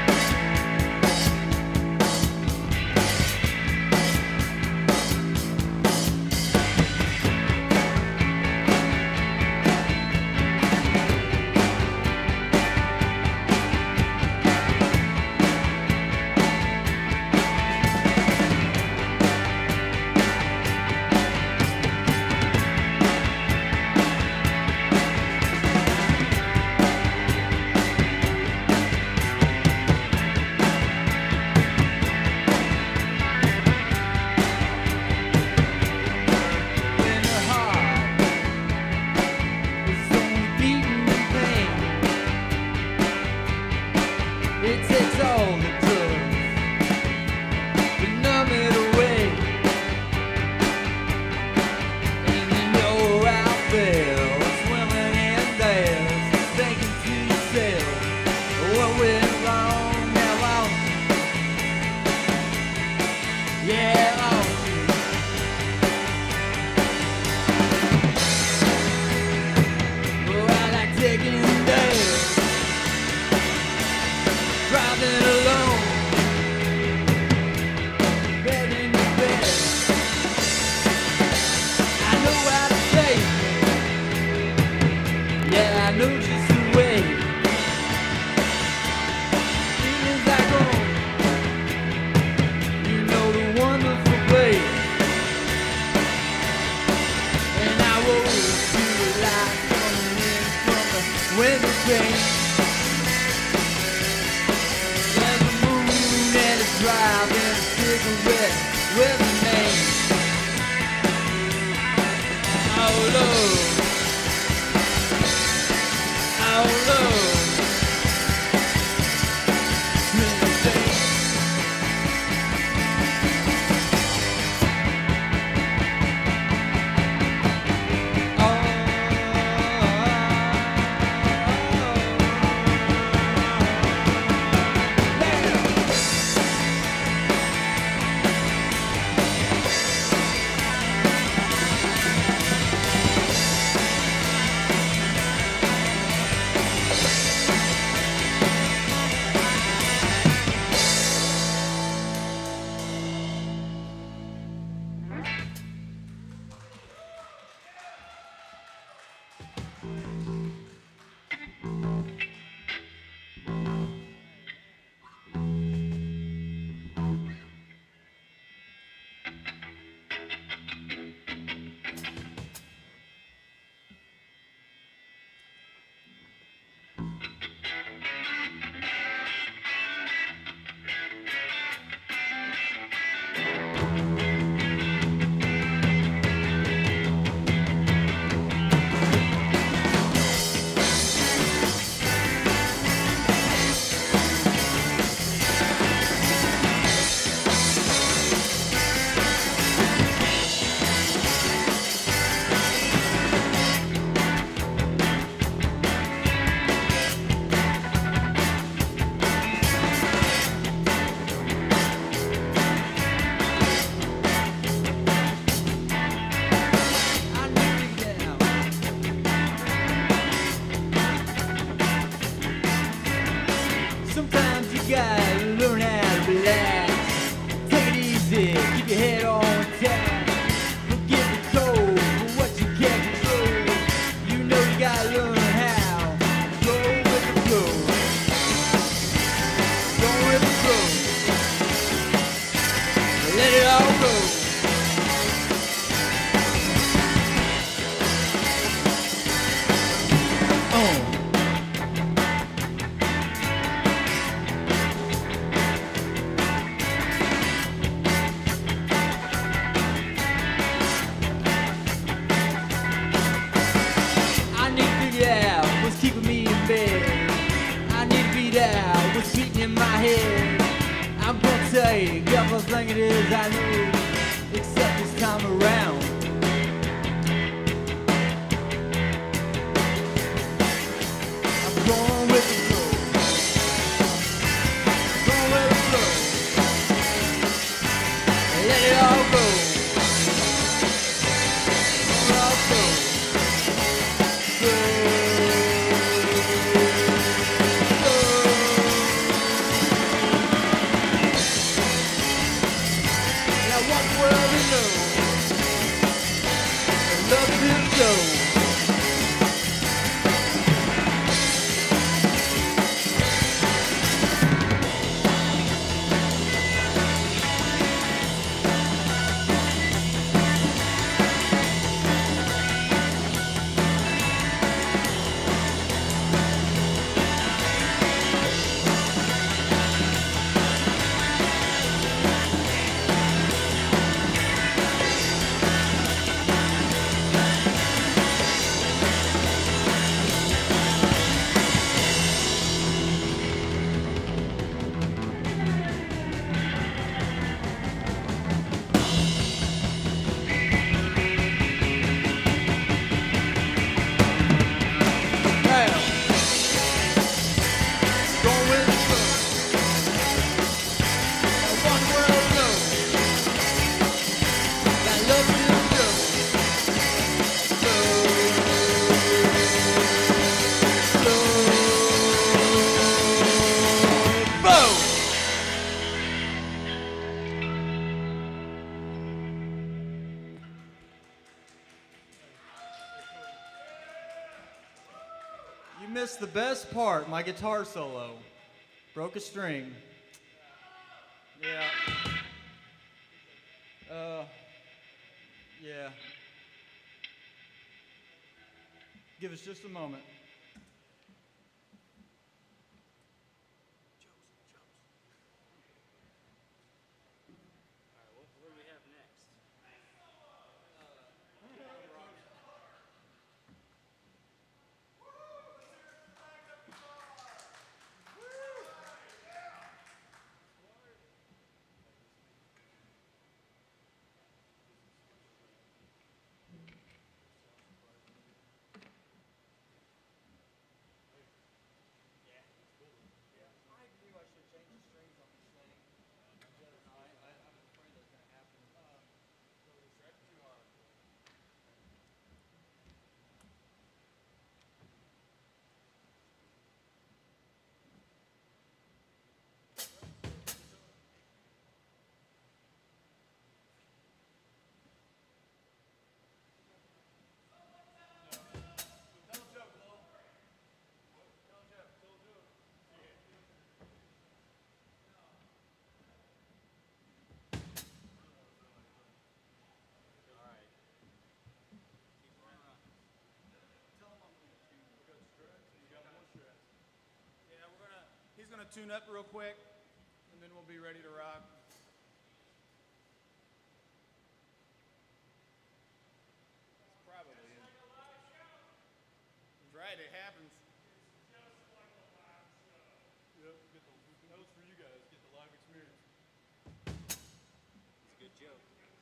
When her heart is only beating in pain, it takes all the drugs to numb it away. And you know out there, swimming in theirs, thinking to yourself, what went wrong now? Yeah, oh, I like taking days, driving alone, bed in your bed. I know how to say, yeah, I know just the way. Feelings I go, you know the wonderful place. And I will see the light coming in from the window pane. There's a moon and a drive and a cigarette with a name. Oh love, please stay. easy, keep your head on tight. Forget the code for what you can't control. You know you gotta learn how to go with the flow. Go with the flow. Let it all go. I need to figure out what's keeping me in bed. I need to beat out what's beating in my head. I'm gonna tell you a couple of things it is I know, except this time around. I'm going with the flow. Going with the flow. Let it all go. Let it all go. You missed the best part, my guitar solo. Broke a string. Yeah. Yeah. Give us just a moment. What do we have next? He's gonna tune up real quick, and then we'll be ready to rock. Probably. He's right, it happens. Yep, get the notes for you guys, get the live experience. It's a good joke.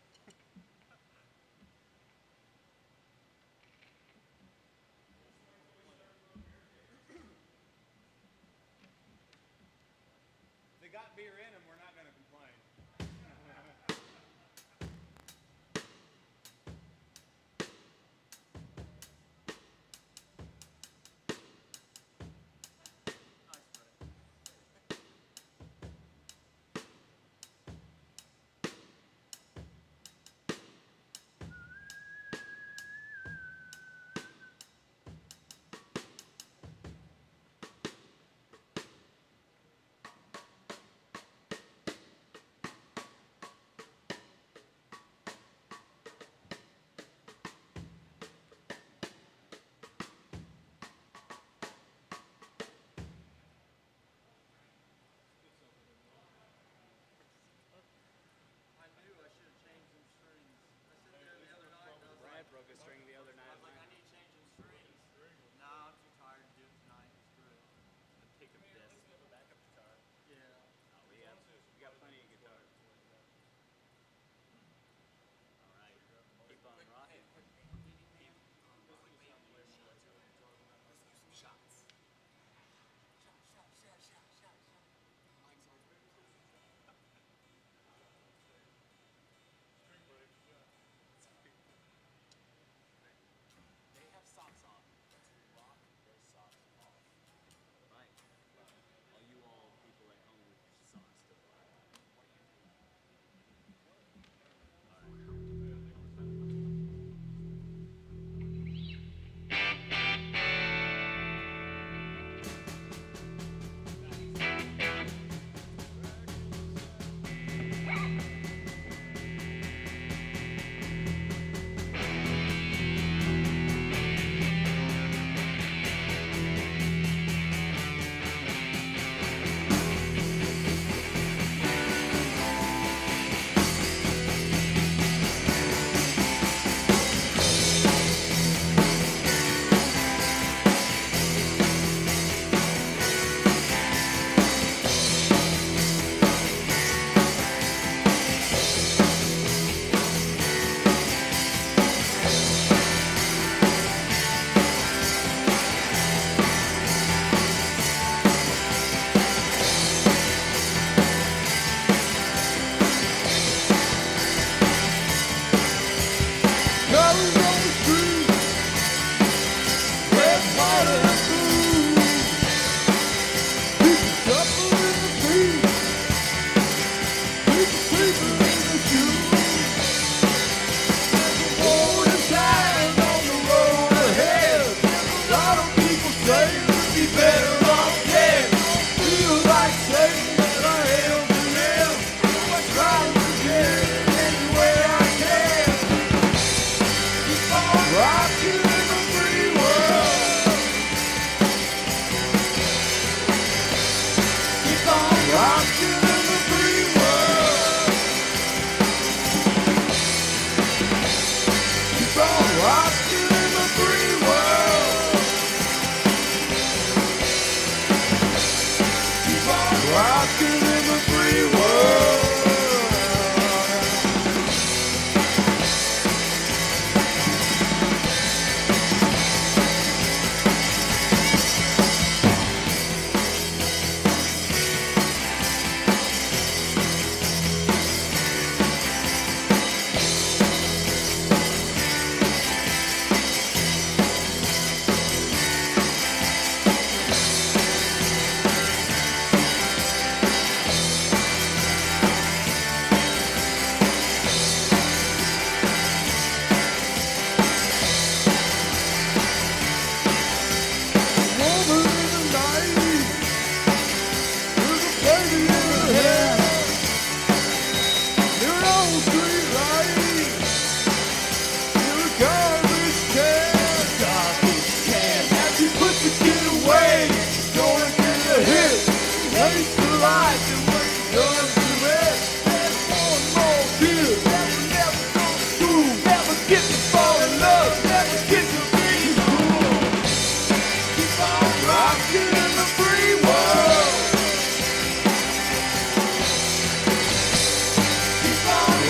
If they got beer in them, we're not gonna complain.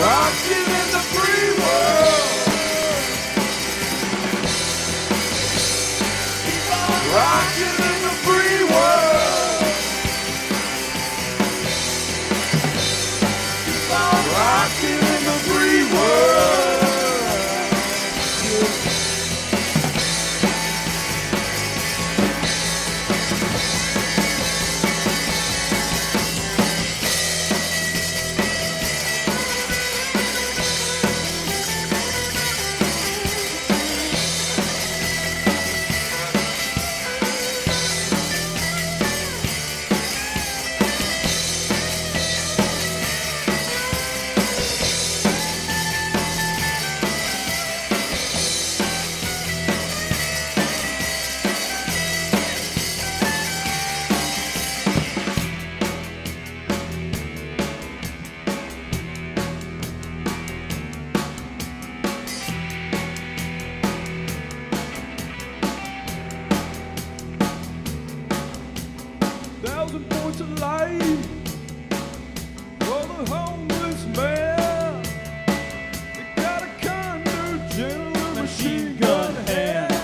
rocking in the free world. Keep on rocking in the free world. Keep on rocking in the free world. Thousand points of light for the homeless man. They got a conduit general machine gun hand.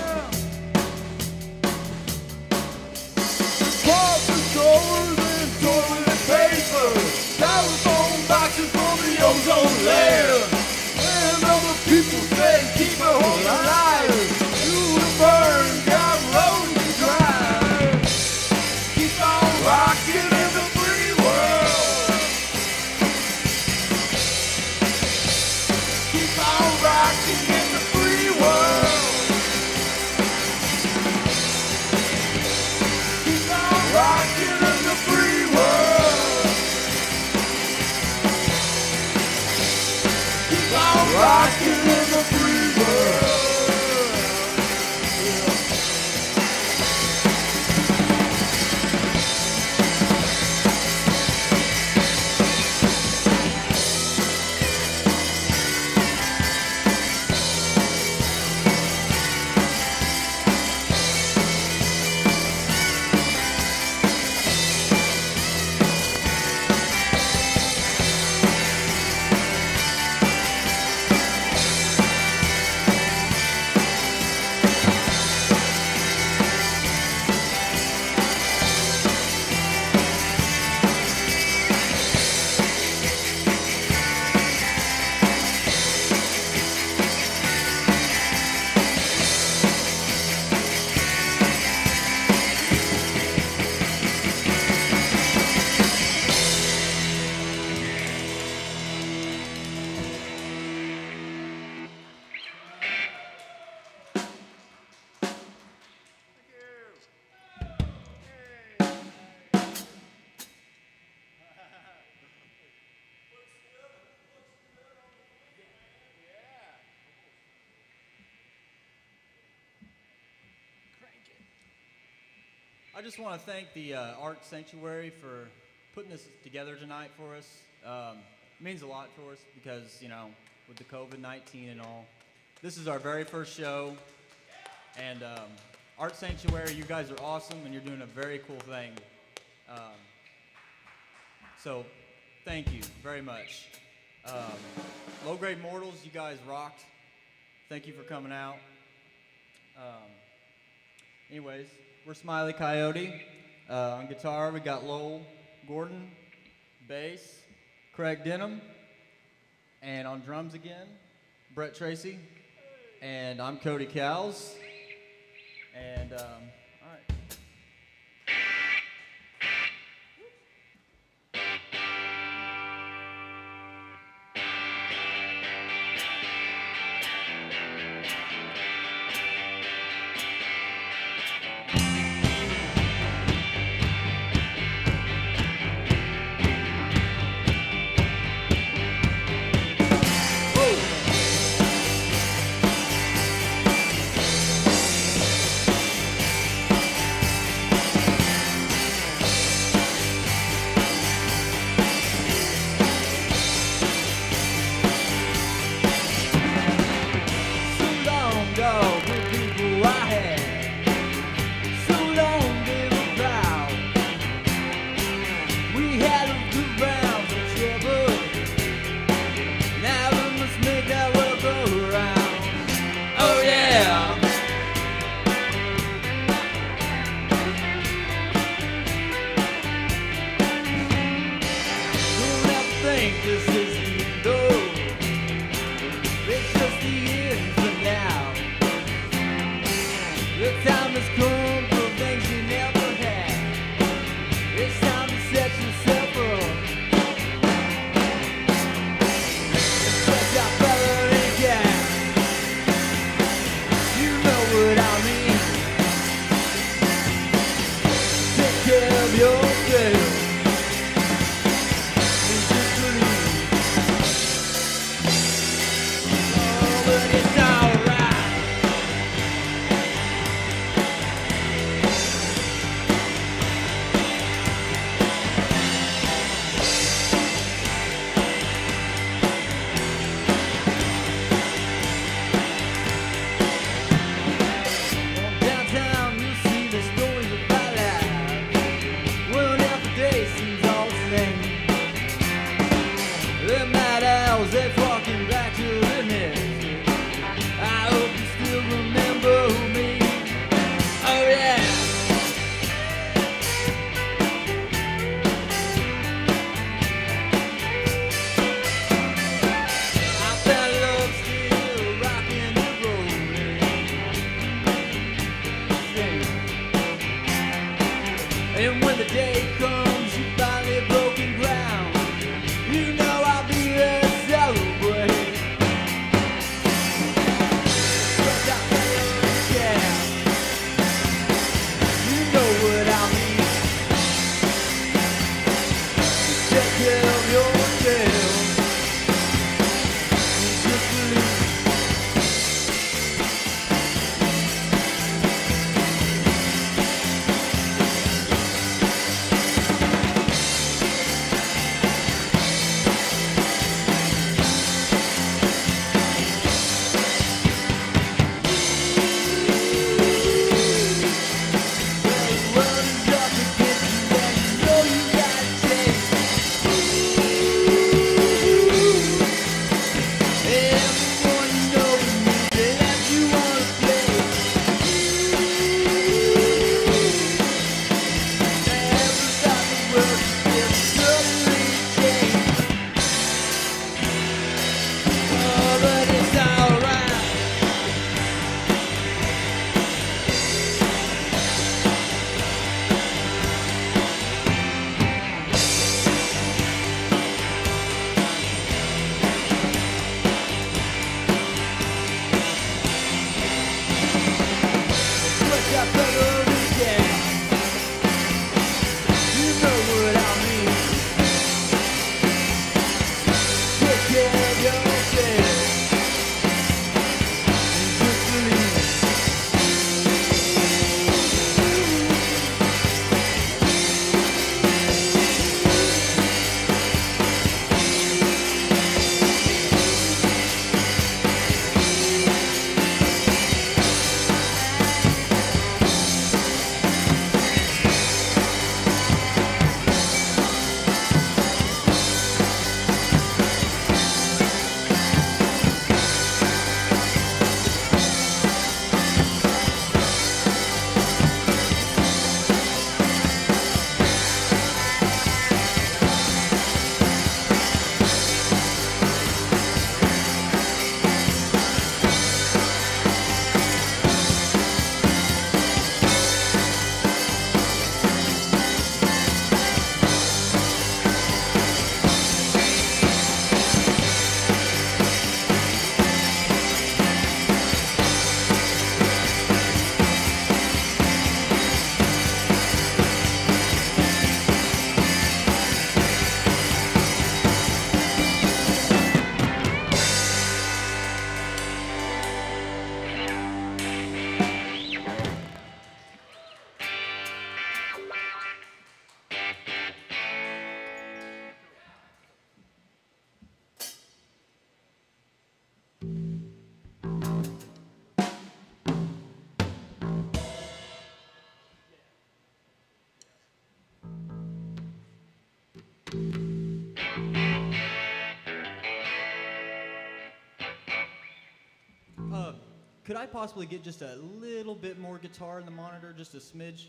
Closet doors and toilet paper, telephone boxes for the ozone layer. And other people say keep it whole alive. You will burn, got roads to drive. Keep on rocking in the free world. Keep on rocking in the free world. Keep on rocking in the free world. Keep on rocking in the free world. I just want to thank the Art Sanctuary for putting this together tonight for us. It means a lot to us because, you know, with the COVID-19 and all, this is our very first show. And Art Sanctuary, you guys are awesome, and you're doing a very cool thing. So thank you very much. Low Grade Mortals, you guys rocked. Thank you for coming out. Anyways, we're Smiley, Coyote. On guitar, we got Lowell Gordon. Bass, Craig Denham. And on drums again, Brett Tracy. And I'm Cody Cowles. And, all right. Could I possibly get just a little bit more guitar in the monitor, just a smidge?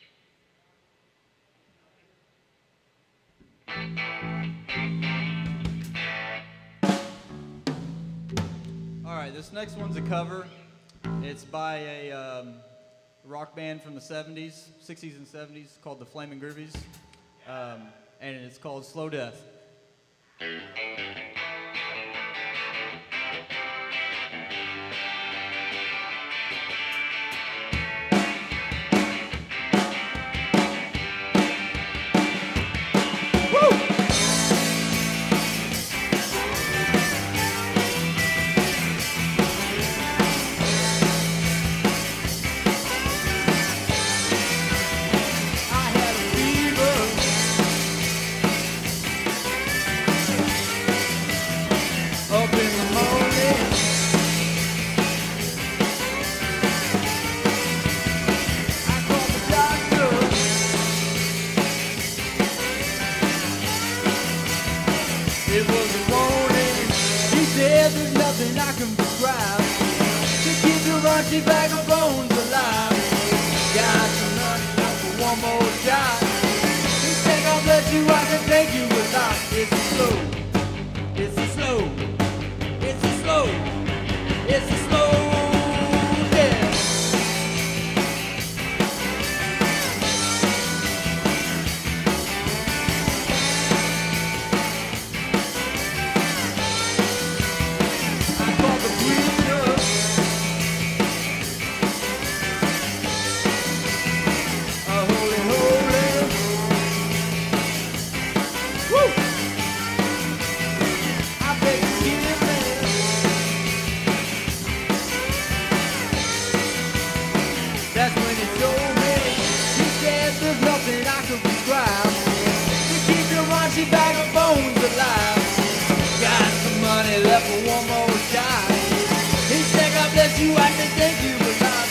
All right, this next one's a cover. It's by a rock band from the 70s, 60s and 70s called the Flamin' Groovies, and it's called Slow Death. Bag of bones alive. Got some money for one more shot. You think I'll let you, I can take you a lot. It's a slow, it's a slow, it's a slow, it's a slow death. I call the preacher. Bag of bones alive. Got some money left for one more shot. He said, God bless you, I can thank you a lot.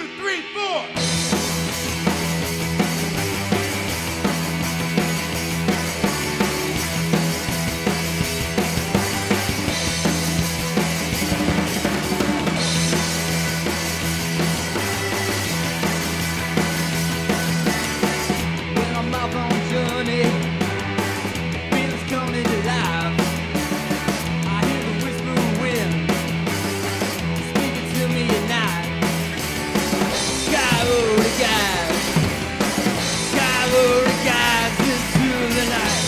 3, 4. When I'm out on journey, feels coming alive. I hear the whisper of wind speaking to me at night. Coyote guides into the night.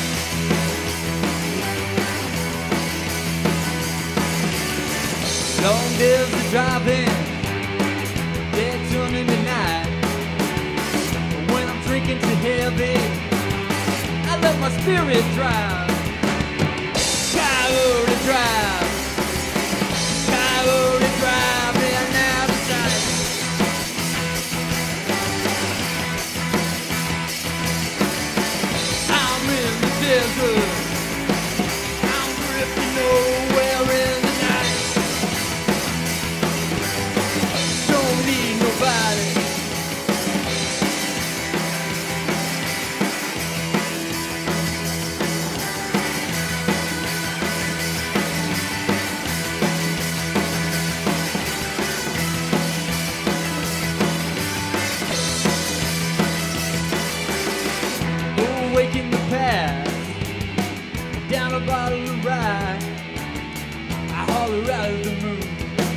Long days of driving, they're turning to night. When I'm drinking too heavy, I let my spirit drive. Coyote drive, and out of sight. I'm in the desert, I'm drifting nowhere in the night. Don't need nobody. Awake in the past, down a bottle of rye, I holler out of the moon.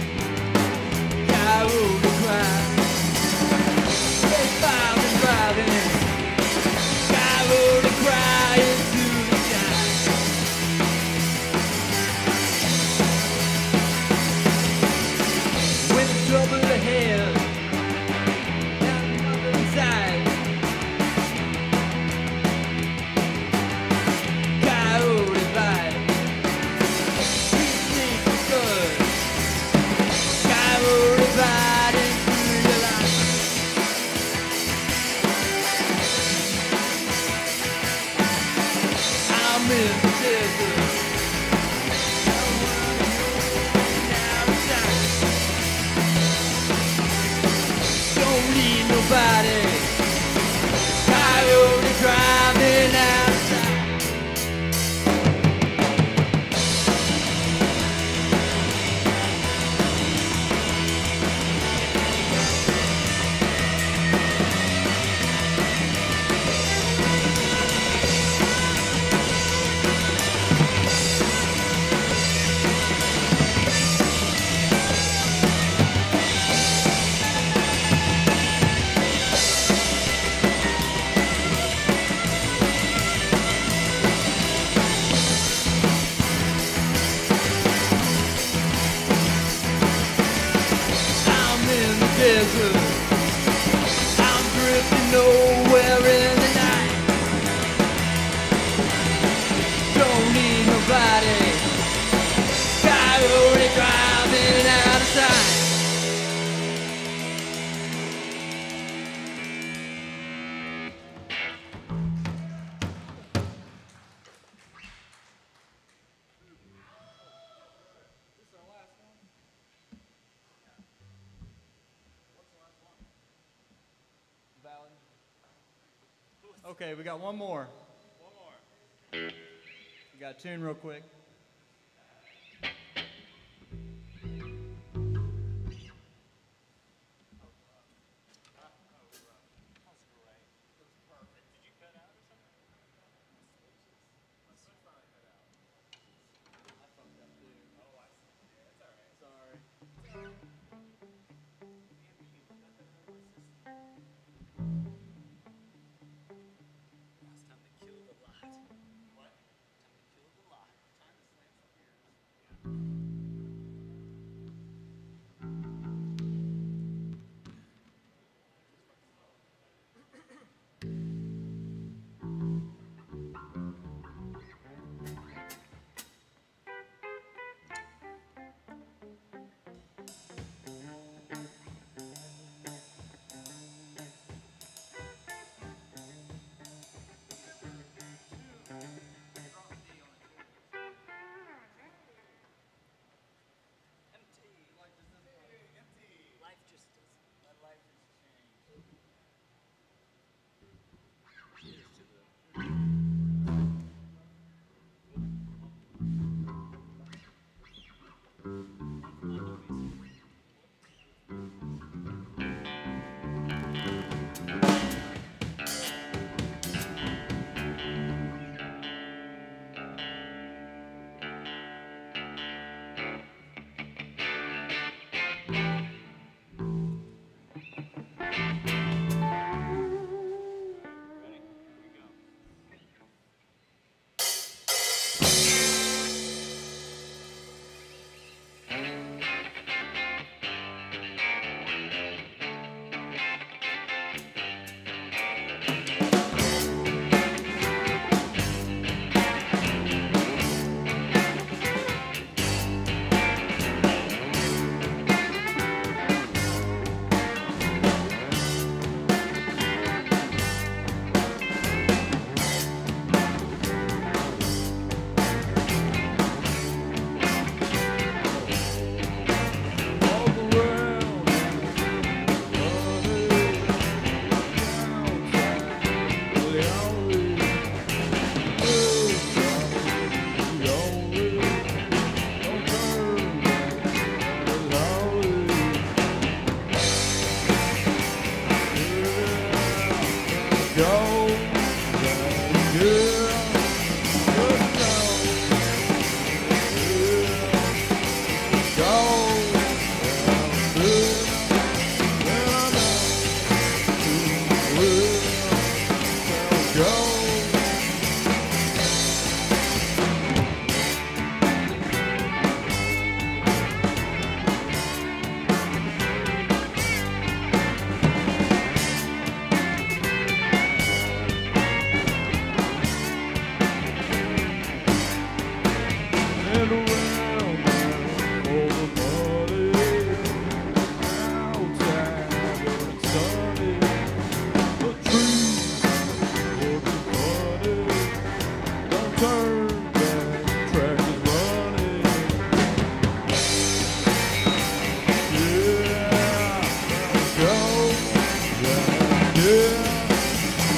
Coyote cry, stay wild and driving. Coyote cry into the sky. When the trouble ahead, down the other side. Coyote bite, sweet sleep is good. Coyote bite into your life. I'm in the desert. Now it's time. Don't need nobody. Coyote driving outside. I'm in the desert, I'm drifting nowhere in the night. Don't need nobody. Coyote driving out of sight. Okay, we got one more. We got a tune real quick. It's time to kill the lot. What? Time to kill the lot.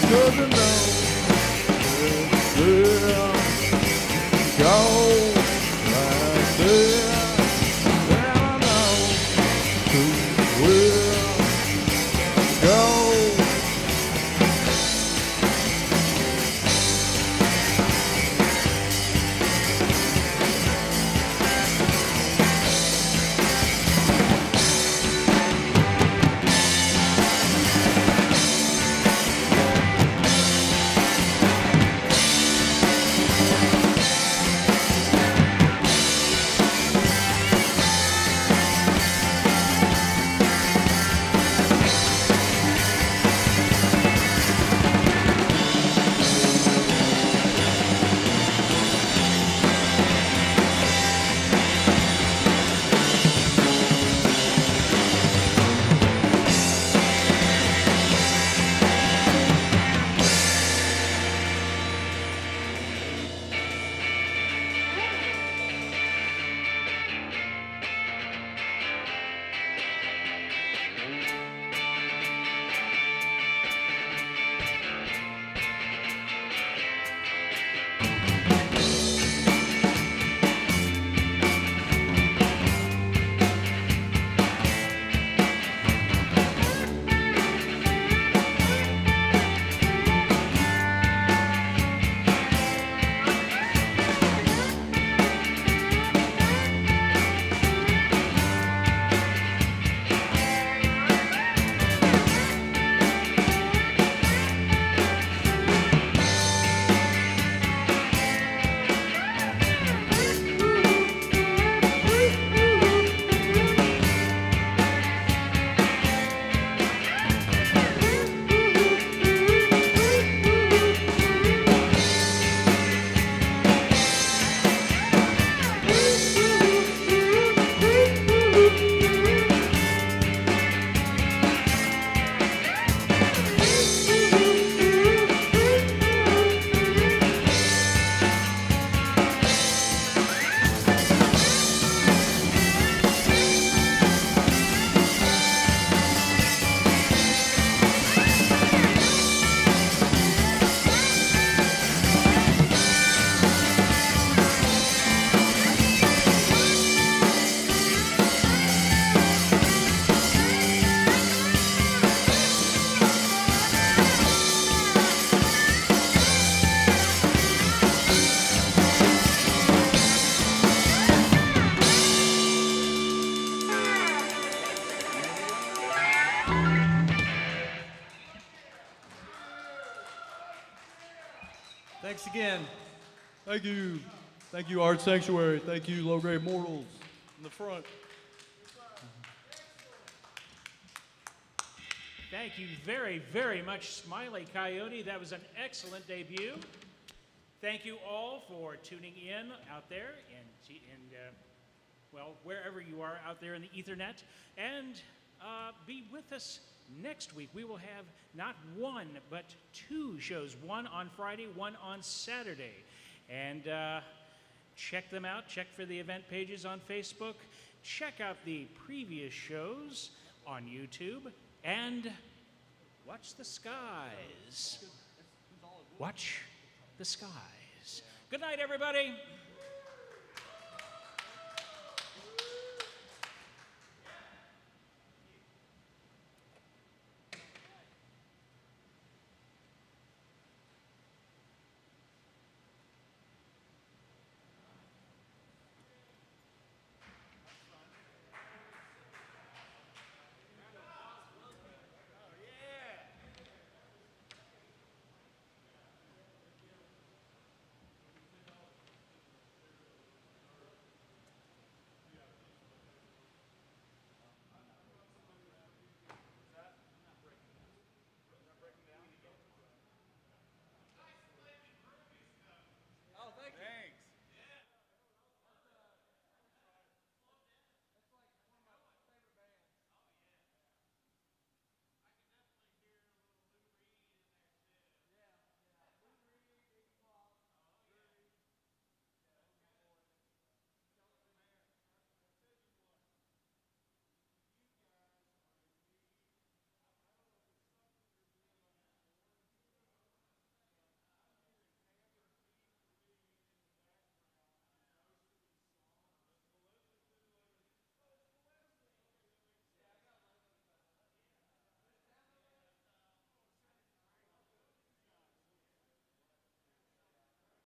'cause I know we'll go right there. And I know who will go. Thanks again. Thank you. Thank you, Art Sanctuary. Thank you, Low Grade Mortals in the front. Thank you very, very much, Smiley Coyote. That was an excellent debut. Thank you all for tuning in out there well, wherever you are out there in the Ethernet. And be with us next week. We will have not one, but 2 shows, one on Friday, one on Saturday. And check them out. Check for the event pages on Facebook. Check out the previous shows on YouTube. And watch the skies. Watch the skies. Good night, everybody.